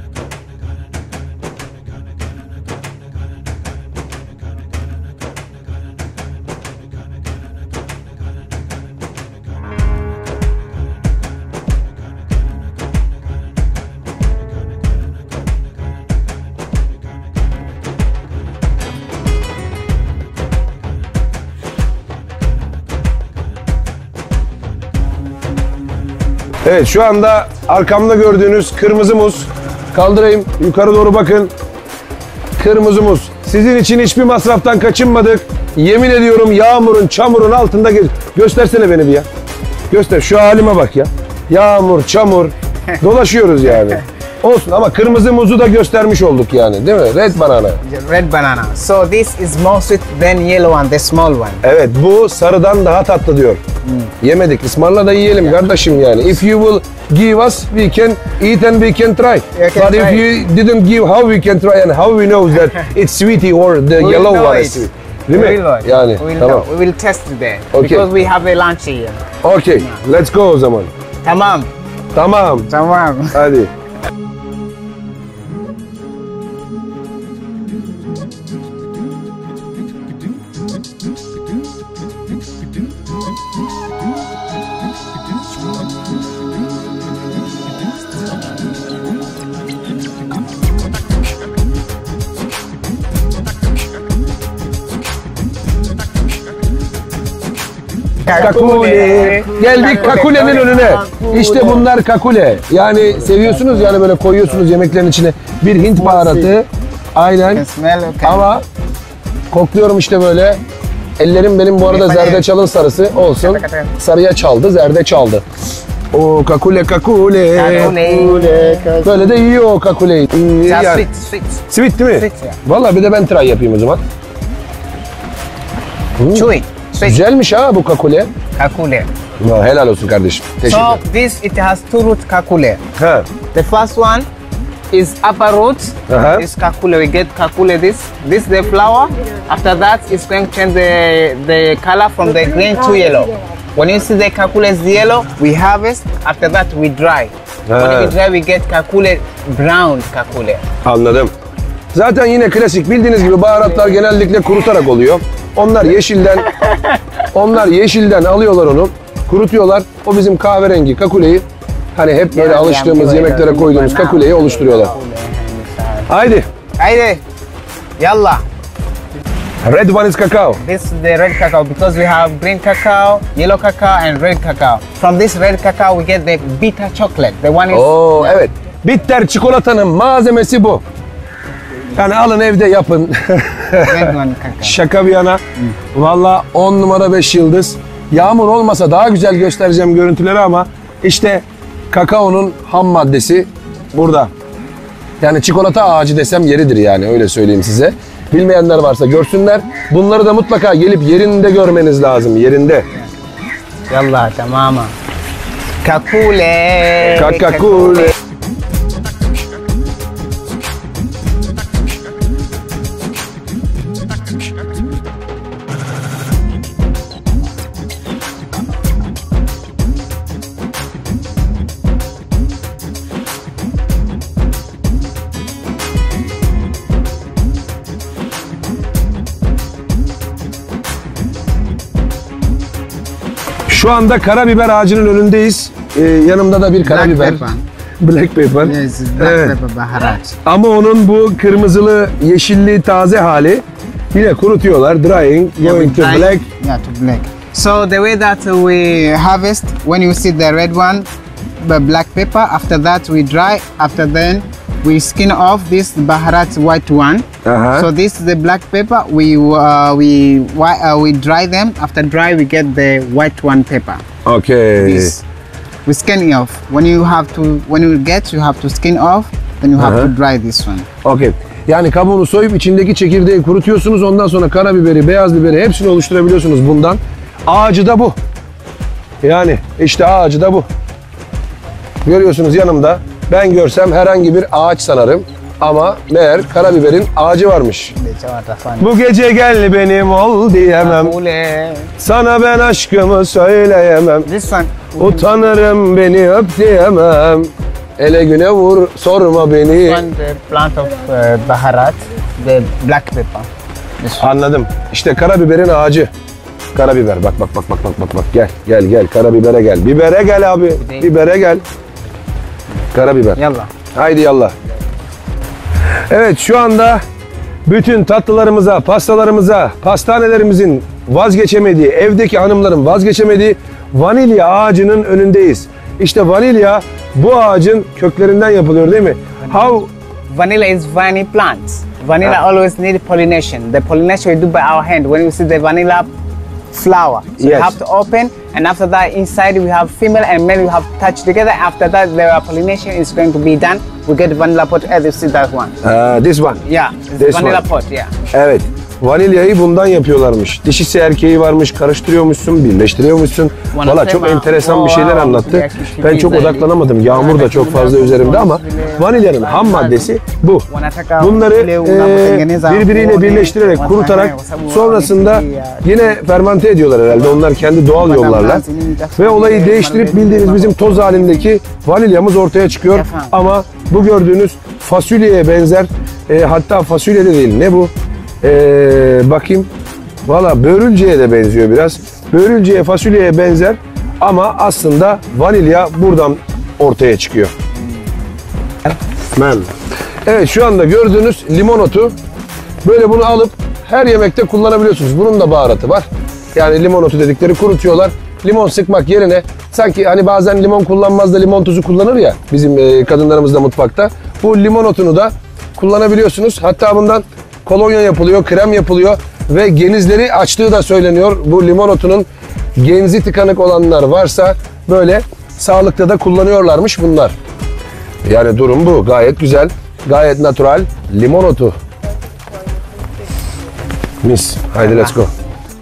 Speaker 2: Evet, şu anda arkamda gördüğünüz kırmızı muz. Kaldırayım, yukarı doğru bakın. Kırmızı muz. Sizin için hiçbir masraftan kaçınmadık. Yemin ediyorum yağmurun, çamurun altında gez. Göstersene beni bir ya. Göster, şu halime bak ya. Yağmur, çamur. Dolaşıyoruz yani. Olsun ama kırmızı muzu da göstermiş olduk yani, değil mi? Red banana.
Speaker 7: Red banana. So this is more sweet than yellow one, the small one.
Speaker 2: Evet, bu sarıdan daha tatlı diyor. Yemedik, ısmarla da yiyelim kardeşim yani. If you will give us, we can eat and we can try.
Speaker 7: You can
Speaker 2: But if
Speaker 7: try.
Speaker 2: you didn't give, how we can try and how we know that it's sweetie or the
Speaker 7: We will
Speaker 2: yellow
Speaker 7: know
Speaker 2: one
Speaker 7: it.
Speaker 2: is sweet? Değil
Speaker 7: We
Speaker 2: mi?
Speaker 7: will know it.
Speaker 2: Yani,
Speaker 7: we will
Speaker 2: tamam.
Speaker 7: know. We will test it there.
Speaker 2: Okay.
Speaker 7: Because we have a lunch here.
Speaker 2: Okay, let's go o zaman.
Speaker 7: Tamam.
Speaker 2: Tamam,
Speaker 7: Tamam.
Speaker 2: hadi. Kakule. Geldik kakulenin önüne. İşte bunlar kakule. Yani seviyorsunuz yani böyle koyuyorsunuz yemeklerin içine. Bir Hint baharatı. Aynen.
Speaker 7: Can smell okay.
Speaker 2: Ama kokluyorum işte böyle. Ellerim benim bu arada zerdeçalın sarısı olsun. Sarıya çaldı, zerde çaldı. O kakule kakule.
Speaker 7: Kakule.
Speaker 2: Böyle de yiyor o kakuleyi.
Speaker 7: It's a
Speaker 2: Yani-
Speaker 7: sweet, sweet.
Speaker 2: Sweet değil mi?
Speaker 7: Sweet, yeah.
Speaker 2: Valla bir de ben try yapayım o zaman.
Speaker 7: Chewy. Sweet.
Speaker 2: Güzelmiş ha bu kakule.
Speaker 7: Kakule.
Speaker 2: Ya, helal olsun kardeşim. Teşekkür
Speaker 7: So
Speaker 2: ederim.
Speaker 7: this, it has two root kakule.
Speaker 2: Ha.
Speaker 7: The first one is upper root.
Speaker 2: Uh-huh.
Speaker 7: This kakule, we get kakule this. This the flower. After that, it's going to change the, the color from the green to yellow. When you see the kakule is yellow, we harvest. After that, we dry. When
Speaker 2: Ah.
Speaker 7: we dry, we get kakule, brown kakule.
Speaker 2: Anladım. Zaten yine klasik bildiğiniz gibi baharatlar genellikle kurutarak oluyor. Onlar yeşilden onlar yeşilden alıyorlar onu, kurutuyorlar. O bizim kahverengi kakuleyi hani hep böyle alıştığımız yemeklere koyduğumuz kakuleyi oluşturuyorlar. Haydi.
Speaker 7: Haydi. Yalla.
Speaker 2: Red one is cacao.
Speaker 7: This is the red cacao because we have green cacao, yellow cacao, and red cacao. From this red cacao, we get the bitter chocolate. The one is
Speaker 2: Oo evet. Bitter çikolatanın malzemesi bu. Yani alın evde yapın.
Speaker 7: red one cacao.
Speaker 2: Şaka bir yana. Valla on numara beş yıldız. Yağmur olmasa daha güzel göstereceğim görüntüleri ama işte kakaonun ham maddesi burada. Yani çikolata ağacı desem yeridir yani öyle söyleyeyim size. Bilmeyenler varsa görsünler. Bunları da mutlaka gelip yerinde görmeniz lazım. Yerinde.
Speaker 7: Yalla, tamam. Kakule.
Speaker 2: Kakakule. Şu anda karabiber ağacının önündeyiz. Ee, yanımda da bir karabiber.
Speaker 7: pepper.
Speaker 2: Black pepper.
Speaker 7: Yes, black
Speaker 2: Evet.
Speaker 7: pepper baharat.
Speaker 2: Ama onun bu kırmızılı, yeşilli, taze hali yine kurutuyorlar. Drying, going to
Speaker 7: Dry-
Speaker 2: black.
Speaker 7: Yeah, to black. So the way that we harvest, when you see the red one, the black pepper, after that we dry, after then we skin off this Baharat white one.
Speaker 2: Uh-huh.
Speaker 7: So this is the black pepper. We uh, we wi- uh, we dry them. After dry, we get the white one pepper.
Speaker 2: Okay.
Speaker 7: This we skin off. When you have to, when you get, you have to skin off. Then you have
Speaker 2: Uh-huh.
Speaker 7: to dry this one.
Speaker 2: Okay. Yani kabuğunu soyup içindeki çekirdeği kurutuyorsunuz. Ondan sonra karabiberi, beyaz biberi hepsini oluşturabiliyorsunuz bundan. Ağacı da bu. Yani işte ağacı da bu. Görüyorsunuz yanımda. Ben görsem herhangi bir ağaç sanarım. Ama meğer karabiberin ağacı varmış. Bu gece gel benim ol diyemem. Sana ben aşkımı söyleyemem.
Speaker 7: This one.
Speaker 2: Utanırım beni öp diyemem. Ele güne vur sorma beni.
Speaker 7: This one, the plant of uh, Baharat, the black pepper. This one.
Speaker 2: Anladım. İşte karabiberin ağacı. Karabiber. Bak bak bak bak bak bak bak. Gel gel gel karabibere gel. Bibere gel abi. Bibere gel. Karabiber.
Speaker 7: Yallah.
Speaker 2: Haydi yallah. Evet şu anda bütün tatlılarımıza, pastalarımıza, pastanelerimizin vazgeçemediği, evdeki hanımların vazgeçemediği vanilya ağacının önündeyiz. İşte vanilya bu ağacın köklerinden yapılıyor değil mi? How
Speaker 7: Vanilla is vine plant. Vanilla
Speaker 2: Ah.
Speaker 7: always need pollination. The pollination we do by our hand. When you see the vanilla flower, so you
Speaker 2: Yes.
Speaker 7: have to open, and after that, inside we have female and male. We have to touch together. After that, the pollination is going to be done. We get vanilla pot. As you see that one.
Speaker 2: Uh, this one.
Speaker 7: Yeah, it's
Speaker 2: This
Speaker 7: vanilla
Speaker 2: one.
Speaker 7: pot. Yeah.
Speaker 2: Evet. Vanilyayı bundan yapıyorlarmış. Dişisi erkeği varmış, karıştırıyormuşsun, birleştiriyormuşsun. Valla çok enteresan bir şeyler anlattı. Ben çok odaklanamadım. Yağmur da çok fazla üzerimde ama vanilyanın ham maddesi bu. Bunları e, birbiriyle birleştirerek, kurutarak sonrasında yine fermente ediyorlar herhalde. Onlar kendi doğal yollarla. Ve olayı değiştirip bildiğiniz bizim toz halindeki vanilyamız ortaya çıkıyor. Ama bu gördüğünüz fasulyeye benzer, e, hatta fasulye de değil. Ne bu? Ee, bakayım. Valla börülceye de benziyor biraz. Börülceye, fasulyeye benzer ama aslında vanilya buradan ortaya çıkıyor. Man. Evet şu anda gördüğünüz limon otu. Böyle bunu alıp her yemekte kullanabiliyorsunuz. Bunun da baharatı var. Yani limon otu dedikleri kurutuyorlar. Limon sıkmak yerine sanki hani bazen limon kullanmaz da limon tuzu kullanır ya bizim e, kadınlarımız da mutfakta. Bu limon otunu da kullanabiliyorsunuz. Hatta bundan kolonya yapılıyor, krem yapılıyor ve genizleri açtığı da söyleniyor. Bu limon otunun genzi tıkanık olanlar varsa böyle sağlıkta da kullanıyorlarmış bunlar. Yani durum bu. Gayet güzel, gayet natural limon otu. Mis. Haydi let's go.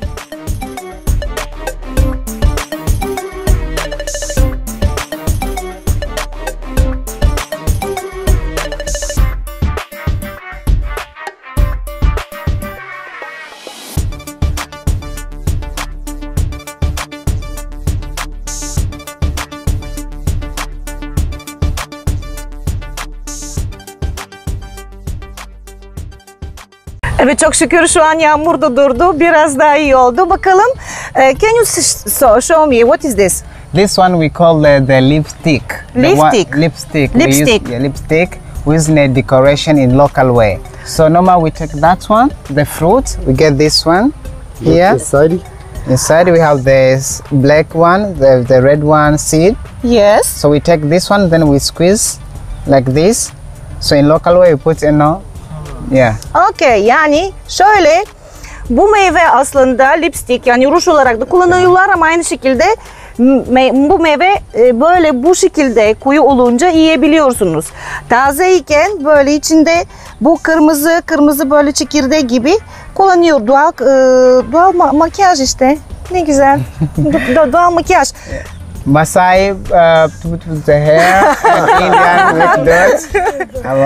Speaker 4: Evet çok şükür şu an yağmur da durdu. Biraz daha iyi oldu. Bakalım. Uh, can you so, show me what is this?
Speaker 7: This one we call the, the lipstick. The
Speaker 4: Lipstick?
Speaker 7: one, lipstick.
Speaker 4: Lipstick.
Speaker 7: We use, yeah, lipstick. We use a decoration in local way. So normal we take that one, the fruit. We get this one here.
Speaker 2: Inside.
Speaker 7: Inside we have this black one, the, the red one seed.
Speaker 4: Yes.
Speaker 7: So we take this one, then we squeeze like this. So in local way we put in a, yeah.
Speaker 4: Okay, yani şöyle bu meyve aslında lipstick yani ruj olarak da kullanıyorlar ama aynı şekilde me bu meyve e, böyle bu şekilde koyu olunca yiyebiliyorsunuz. Tazeyken böyle içinde bu kırmızı kırmızı böyle çekirdeği gibi kullanıyor. Doğal e, doğal ma makyaj işte. Ne güzel. Doğal makyaj.
Speaker 7: Masai uh, put the hair and Indian with dirt. Hello.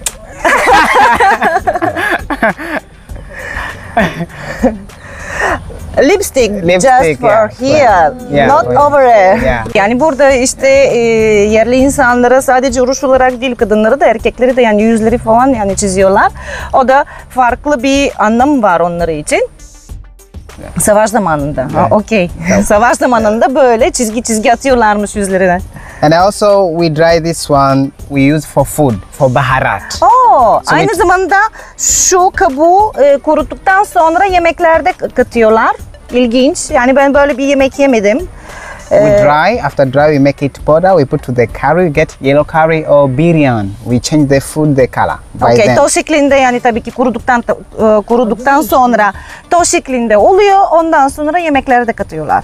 Speaker 4: Lipstick,
Speaker 7: Lipstick,
Speaker 4: just for
Speaker 7: yeah.
Speaker 4: here,
Speaker 7: Yeah,
Speaker 4: not
Speaker 7: yeah.
Speaker 4: over there.
Speaker 7: Yeah.
Speaker 4: Yani burada işte e, yerli insanlara sadece ruj olarak değil kadınları da erkekleri de yani yüzleri falan yani çiziyorlar. O da farklı bir anlam var onları için. Savaş zamanında. Ha, okey. Savaş zamanında böyle çizgi çizgi atıyorlarmış yüzlerine.
Speaker 7: And also we dry this one we use for food, for baharat.
Speaker 4: Oo,
Speaker 7: So
Speaker 4: aynı
Speaker 7: it-
Speaker 4: zamanda şu kabuğu e, kuruttuktan sonra yemeklerde katıyorlar. İlginç. Yani ben böyle bir yemek yemedim.
Speaker 7: We dry. After dry, we make it powder. We put to the curry. We get yellow curry or biryan. We change the food, the color. By
Speaker 4: Okay,
Speaker 7: then.
Speaker 4: toz şeklinde yani tabii ki kuruduktan e, kuruduktan sonra toz şeklinde oluyor. Ondan sonra yemeklere de katıyorlar.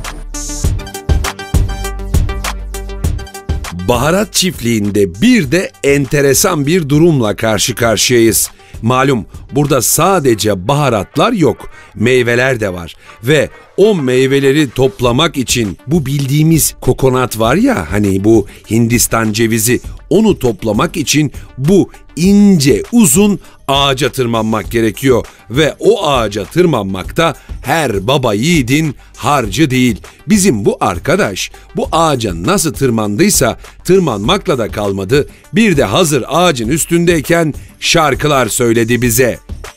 Speaker 3: Baharat çiftliğinde bir de enteresan bir durumla karşı karşıyayız. Malum burada sadece baharatlar yok, meyveler de var ve o meyveleri toplamak için bu bildiğimiz kokonat var ya, hani bu Hindistan cevizi, onu toplamak için bu ince uzun ağaca tırmanmak gerekiyor ve o ağaca tırmanmak da her baba yiğidin harcı değil. Bizim bu arkadaş bu ağaca nasıl tırmandıysa tırmanmakla da kalmadı. Bir de hazır ağacın üstündeyken şarkılar söyledi bize.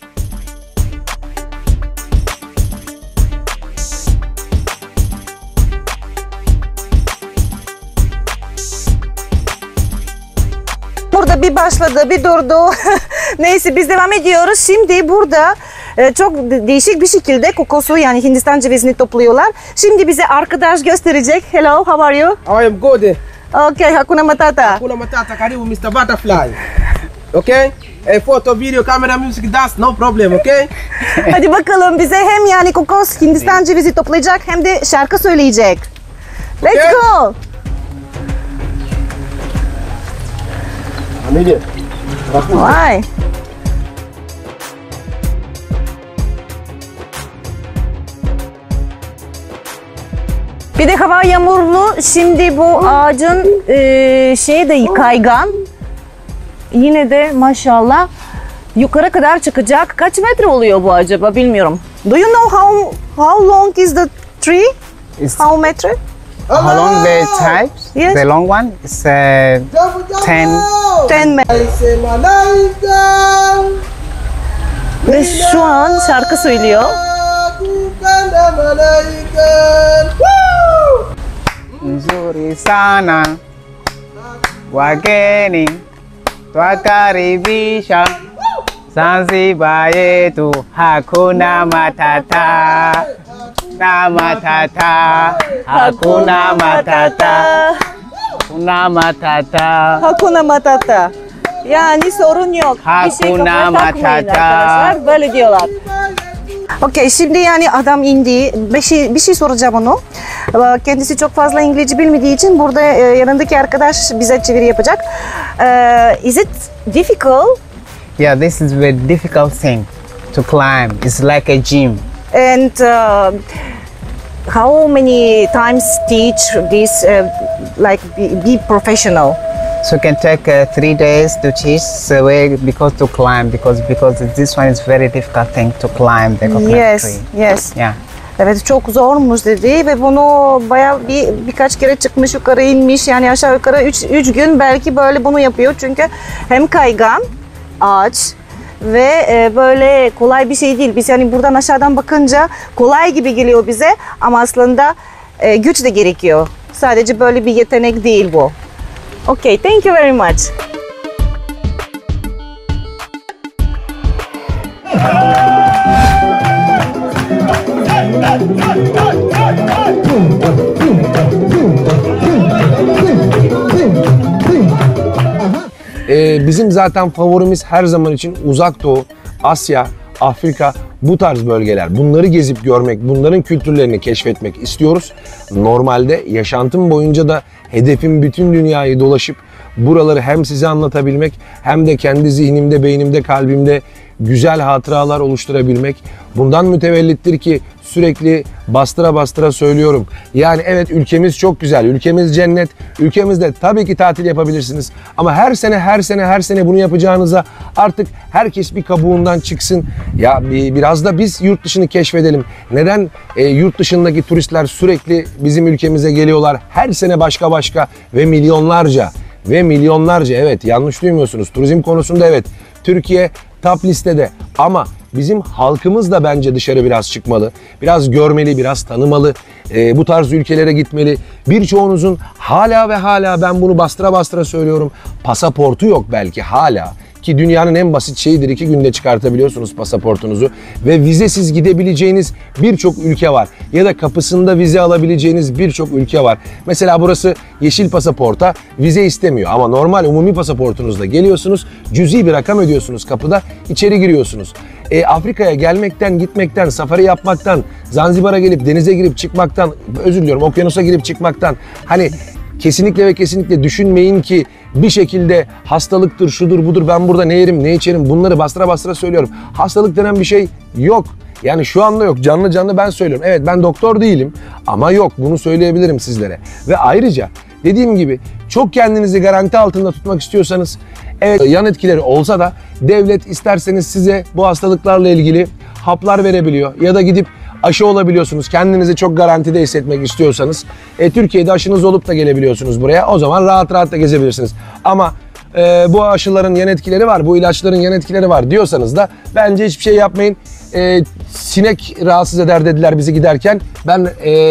Speaker 4: Burada bir başladı, bir durdu. Neyse biz devam ediyoruz. Şimdi burada e, çok değişik bir şekilde kokosu yani Hindistan cevizini topluyorlar. Şimdi bize arkadaş gösterecek. Hello, how are you?
Speaker 8: I am good.
Speaker 4: Okay, Hakuna Matata.
Speaker 8: Kuna Matata, karibu mister Butterfly. Okay? A photo, video, camera, music, dance, no problem, okay?
Speaker 4: Hadi bakalım bize hem yani kokos Hindistan cevizi toplayacak hem de şarkı söyleyecek. Let's
Speaker 8: Okay.
Speaker 4: go.
Speaker 8: Amigo.
Speaker 4: Vay. Bir de hava yağmurlu. Şimdi bu ağacın e, şeyi de kaygan. Yine de maşallah yukarı kadar çıkacak. Kaç metre oluyor bu acaba bilmiyorum. Do you know how how long is the tree?
Speaker 7: It's
Speaker 4: How metre?
Speaker 7: how long the types?
Speaker 4: Yes.
Speaker 7: The long one is uh, ten.
Speaker 4: ten metre. Ve şu an şarkı söylüyor.
Speaker 7: Nzuri sana wageni twakaribisha Zanzibar yetu hakuna matata na matata hakuna matata hakuna matata
Speaker 4: Hakuna Matata. Yani sorun yok. Bir şey
Speaker 7: Hakuna
Speaker 4: kafaya takmayın
Speaker 7: Matata.
Speaker 4: arkadaşlar. Böyle diyorlar. Okey, şimdi yani adam indi. Bir şey, bir şey soracağım onu. Kendisi çok fazla İngilizce bilmediği için burada e, yanındaki arkadaş bize çeviri yapacak. Uh, is it difficult?
Speaker 7: Yeah, this is a very difficult thing to climb. It's like a gym.
Speaker 4: And uh, how many times teach this uh, like be, be professional?
Speaker 7: So it can take uh, three days to teach the way because to climb because because this one is very difficult thing to climb the coconut
Speaker 4: Yes,
Speaker 7: tree.
Speaker 4: yes.
Speaker 7: Yeah.
Speaker 4: Evet, çok zormuş dedi ve bunu bayağı bir birkaç kere çıkmış yukarı inmiş yani aşağı yukarı üç, üç gün belki böyle bunu yapıyor çünkü hem kaygan ağaç ve e, böyle kolay bir şey değil. Biz yani buradan aşağıdan bakınca kolay gibi geliyor bize ama aslında e, güç de gerekiyor. Sadece böyle bir yetenek değil bu. Okay, thank you very much.
Speaker 2: Ee, bizim zaten favorimiz her zaman için Uzak Doğu, Asya, Afrika, bu tarz bölgeler. Bunları gezip görmek, bunların kültürlerini keşfetmek istiyoruz. Normalde yaşantım boyunca da hedefim bütün dünyayı dolaşıp buraları hem size anlatabilmek hem de kendi zihnimde, beynimde, kalbimde güzel hatıralar oluşturabilmek. Bundan mütevellittir ki sürekli bastıra bastıra söylüyorum. Yani evet, ülkemiz çok güzel, ülkemiz cennet, ülkemizde tabii ki tatil yapabilirsiniz. Ama her sene her sene her sene bunu yapacağınıza artık herkes bir kabuğundan çıksın. Ya biraz da biz yurt dışını keşfedelim. Neden e, yurt dışındaki turistler sürekli bizim ülkemize geliyorlar? Her sene başka başka ve milyonlarca ve milyonlarca, evet yanlış duymuyorsunuz. Turizm konusunda evet Türkiye top listede ama bizim halkımız da bence dışarı biraz çıkmalı. Biraz görmeli, biraz tanımalı. E, bu tarz ülkelere gitmeli. Birçoğunuzun hala ve hala ben bunu bastıra bastıra söylüyorum. Pasaportu yok belki hala. ki dünyanın en basit şeyidir. iki günde çıkartabiliyorsunuz pasaportunuzu ve vizesiz gidebileceğiniz birçok ülke var. Ya da kapısında vize alabileceğiniz birçok ülke var. Mesela burası yeşil pasaporta vize istemiyor ama normal umumi pasaportunuzla geliyorsunuz, cüzi bir rakam ödüyorsunuz kapıda, içeri giriyorsunuz. E, Afrika'ya gelmekten, gitmekten, safari yapmaktan, Zanzibar'a gelip denize girip çıkmaktan, özür diliyorum okyanusa girip çıkmaktan, hani kesinlikle ve kesinlikle düşünmeyin ki bir şekilde hastalıktır, şudur budur, ben burada ne yerim, ne içerim, bunları bastıra bastıra söylüyorum. Hastalık denen bir şey yok. Yani şu anda yok. Canlı canlı ben söylüyorum. Evet, ben doktor değilim ama yok. Bunu söyleyebilirim sizlere. Ve ayrıca dediğim gibi çok kendinizi garanti altında tutmak istiyorsanız, evet yan etkileri olsa da devlet isterseniz size bu hastalıklarla ilgili haplar verebiliyor ya da gidip aşı olabiliyorsunuz. Kendinizi çok garantide hissetmek istiyorsanız e, Türkiye'de aşınız olup da gelebiliyorsunuz buraya. O zaman rahat rahat da gezebilirsiniz. Ama e, bu aşıların yan etkileri var, bu ilaçların yan etkileri var diyorsanız da bence hiçbir şey yapmayın. E, sinek rahatsız eder dediler bizi giderken. Ben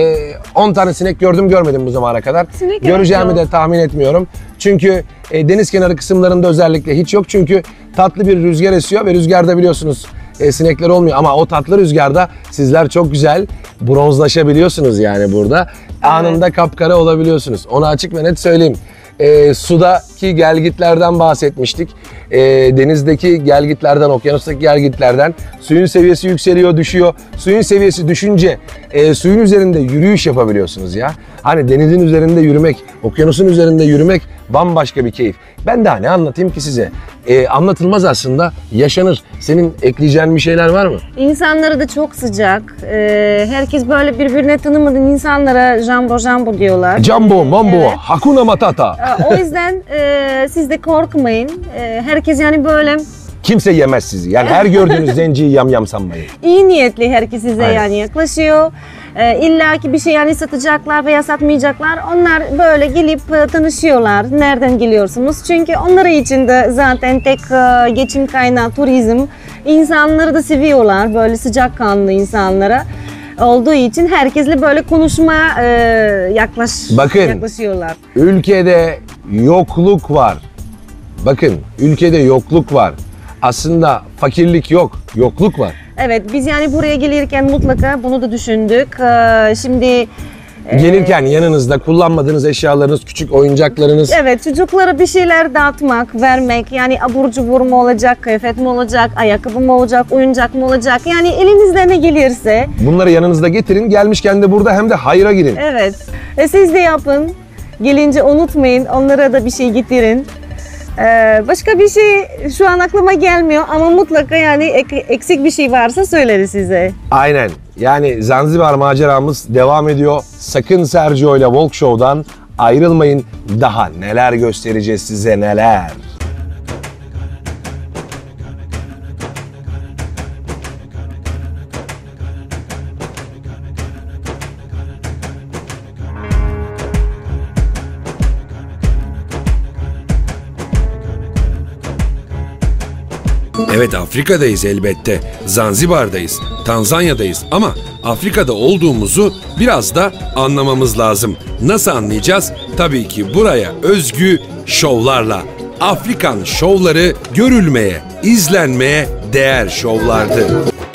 Speaker 2: on e, tane sinek gördüm görmedim bu zamana kadar. Sinek Göreceğimi de tahmin etmiyorum. Çünkü e, deniz kenarı kısımlarında özellikle hiç yok. Çünkü tatlı bir rüzgar esiyor ve rüzgarda biliyorsunuz e, sinekler olmuyor. Ama o tatlı rüzgarda sizler çok güzel bronzlaşabiliyorsunuz yani burada. Evet. Anında kapkara olabiliyorsunuz. Onu açık ve net söyleyeyim. E, sudaki gelgitlerden bahsetmiştik. E, denizdeki gelgitlerden, okyanustaki gelgitlerden. Suyun seviyesi yükseliyor, düşüyor. Suyun seviyesi düşünce e, suyun üzerinde yürüyüş yapabiliyorsunuz ya. Hani denizin üzerinde yürümek, okyanusun üzerinde yürümek bambaşka bir keyif. Ben daha ne anlatayım ki size? E, anlatılmaz aslında, yaşanır. Senin ekleyeceğin bir şeyler var mı?
Speaker 4: İnsanları da çok sıcak. Ee, herkes böyle birbirine tanımadan insanlara Jambo Jambo diyorlar.
Speaker 2: Jambo, mambo,
Speaker 4: Evet.
Speaker 2: hakuna matata.
Speaker 4: O yüzden e, siz de korkmayın. E, herkes yani böyle
Speaker 2: Kimse yemez sizi. Yani her gördüğünüz zenciyi yam yam sanmayın.
Speaker 4: iyi niyetli herkes size
Speaker 2: Aynen.
Speaker 4: yani yaklaşıyor. E, İlla ki bir şey yani satacaklar veya satmayacaklar. Onlar böyle gelip e, tanışıyorlar. Nereden geliyorsunuz? Çünkü onlara için de zaten tek e, geçim kaynağı turizm. İnsanları da seviyorlar. Böyle sıcakkanlı insanlara olduğu için herkesle böyle konuşmaya e, yaklaş,
Speaker 2: Bakın.
Speaker 4: yaklaşıyorlar.
Speaker 2: Ülkede yokluk var. Bakın, ülkede yokluk var. Aslında fakirlik yok, yokluk var.
Speaker 4: Evet, biz yani buraya gelirken mutlaka bunu da düşündük. Ee, şimdi
Speaker 2: Gelirken yanınızda kullanmadığınız eşyalarınız, küçük oyuncaklarınız.
Speaker 4: evet, çocuklara bir şeyler dağıtmak, vermek. Yani abur cubur mu olacak, kıyafet mi olacak, ayakkabı mı olacak, oyuncak mı olacak? Yani elinizden ne gelirse.
Speaker 2: Bunları yanınızda getirin. Gelmişken de burada hem de hayra girin.
Speaker 4: Evet, e, siz de yapın. Gelince unutmayın, onlara da bir şey getirin. Ee, başka bir şey şu an aklıma gelmiyor ama mutlaka yani ek- eksik bir şey varsa söyleriz size.
Speaker 2: Aynen. Yani Zanzibar maceramız devam ediyor. Sakın Sergio ile Walk Show'dan ayrılmayın. Daha neler göstereceğiz size, neler.
Speaker 3: Evet, Afrika'dayız elbette. Zanzibar'dayız, Tanzanya'dayız ama Afrika'da olduğumuzu biraz da anlamamız lazım. Nasıl anlayacağız? Tabii ki buraya özgü şovlarla. Afrikan şovları görülmeye, izlenmeye değer şovlardı.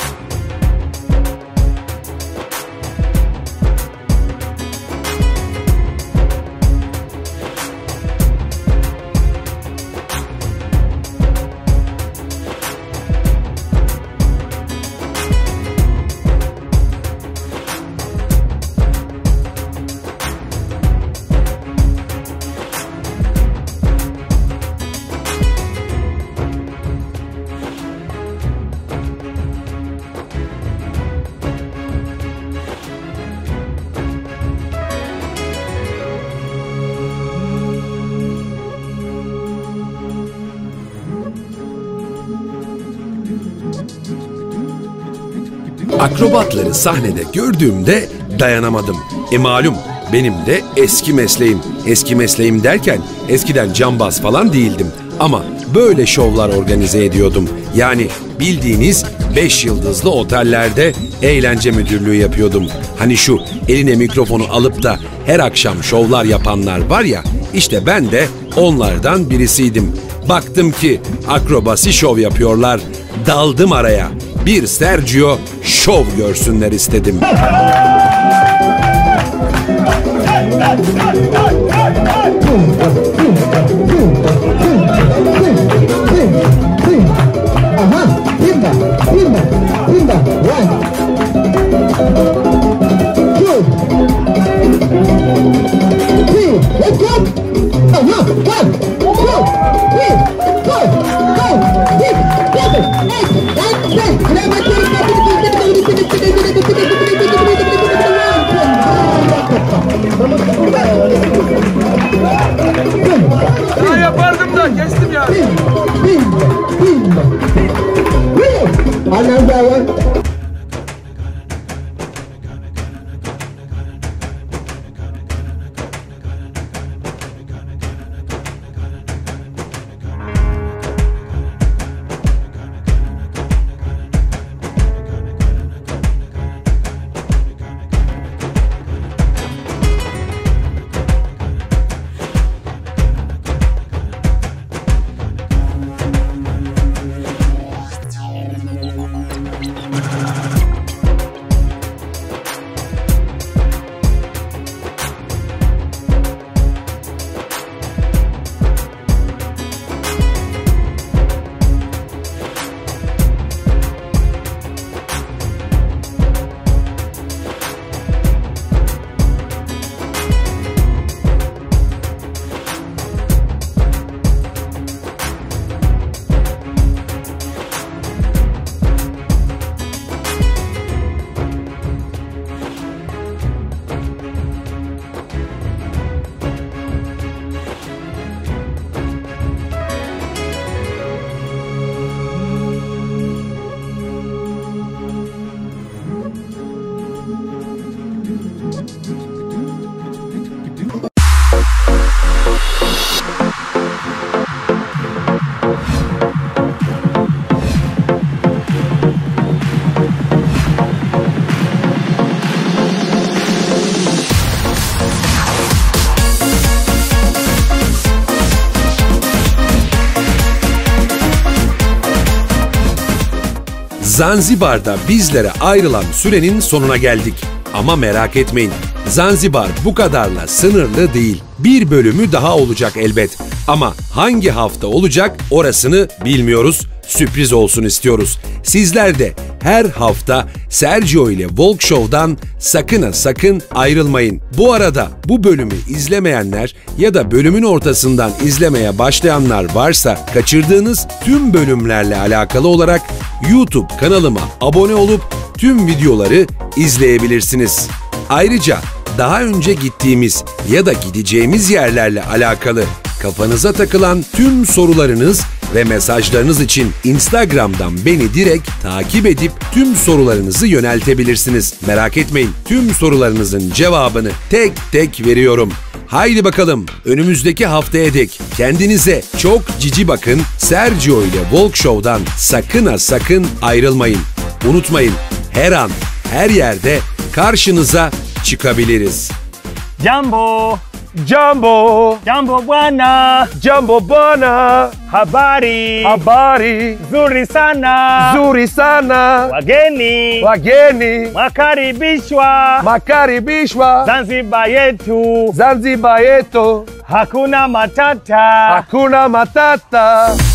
Speaker 3: Akrobatları sahnede gördüğümde dayanamadım. E malum benim de eski mesleğim. Eski mesleğim derken eskiden cambaz falan değildim. Ama böyle şovlar organize ediyordum. Yani bildiğiniz beş yıldızlı otellerde eğlence müdürlüğü yapıyordum. Hani şu eline mikrofonu alıp da her akşam şovlar yapanlar var ya, işte ben de onlardan birisiydim. Baktım ki akrobasi şov yapıyorlar. Daldım araya. Bir Sergio şov görsünler istedim.
Speaker 8: Ya yapardım da kestim ya.
Speaker 3: Zanzibar'da bizlere ayrılan sürenin sonuna geldik. Ama merak etmeyin, Zanzibar bu kadarla sınırlı değil. Bir bölümü daha olacak elbet. Ama hangi hafta olacak orasını bilmiyoruz. Sürpriz olsun istiyoruz. Sizler de her hafta Sergio ile Walk Show'dan sakın ha sakın ayrılmayın. Bu arada bu bölümü izlemeyenler ya da bölümün ortasından izlemeye başlayanlar varsa kaçırdığınız tüm bölümlerle alakalı olarak YouTube kanalıma abone olup tüm videoları izleyebilirsiniz. Ayrıca daha önce gittiğimiz ya da gideceğimiz yerlerle alakalı kafanıza takılan tüm sorularınız ve mesajlarınız için Instagram'dan beni direkt takip edip tüm sorularınızı yöneltebilirsiniz. Merak etmeyin, tüm sorularınızın cevabını tek tek veriyorum. Haydi bakalım, önümüzdeki haftaya dek kendinize çok cici bakın. Sergio ile Walk Show'dan sakın ha sakın ayrılmayın. Unutmayın, her an, her yerde karşınıza çıkabiliriz.
Speaker 6: Jambo,
Speaker 8: Jambo,
Speaker 6: jambo bwana,
Speaker 8: jambo bwana,
Speaker 6: habari,
Speaker 8: habari,
Speaker 6: nzuri sana,
Speaker 8: nzuri sana,
Speaker 6: wageni,
Speaker 8: wageni,
Speaker 6: makaribishwa,
Speaker 8: makaribishwa,
Speaker 6: Zanzibar yetu,
Speaker 8: Zanzibar yetu,
Speaker 6: hakuna matata.
Speaker 8: hakuna matata.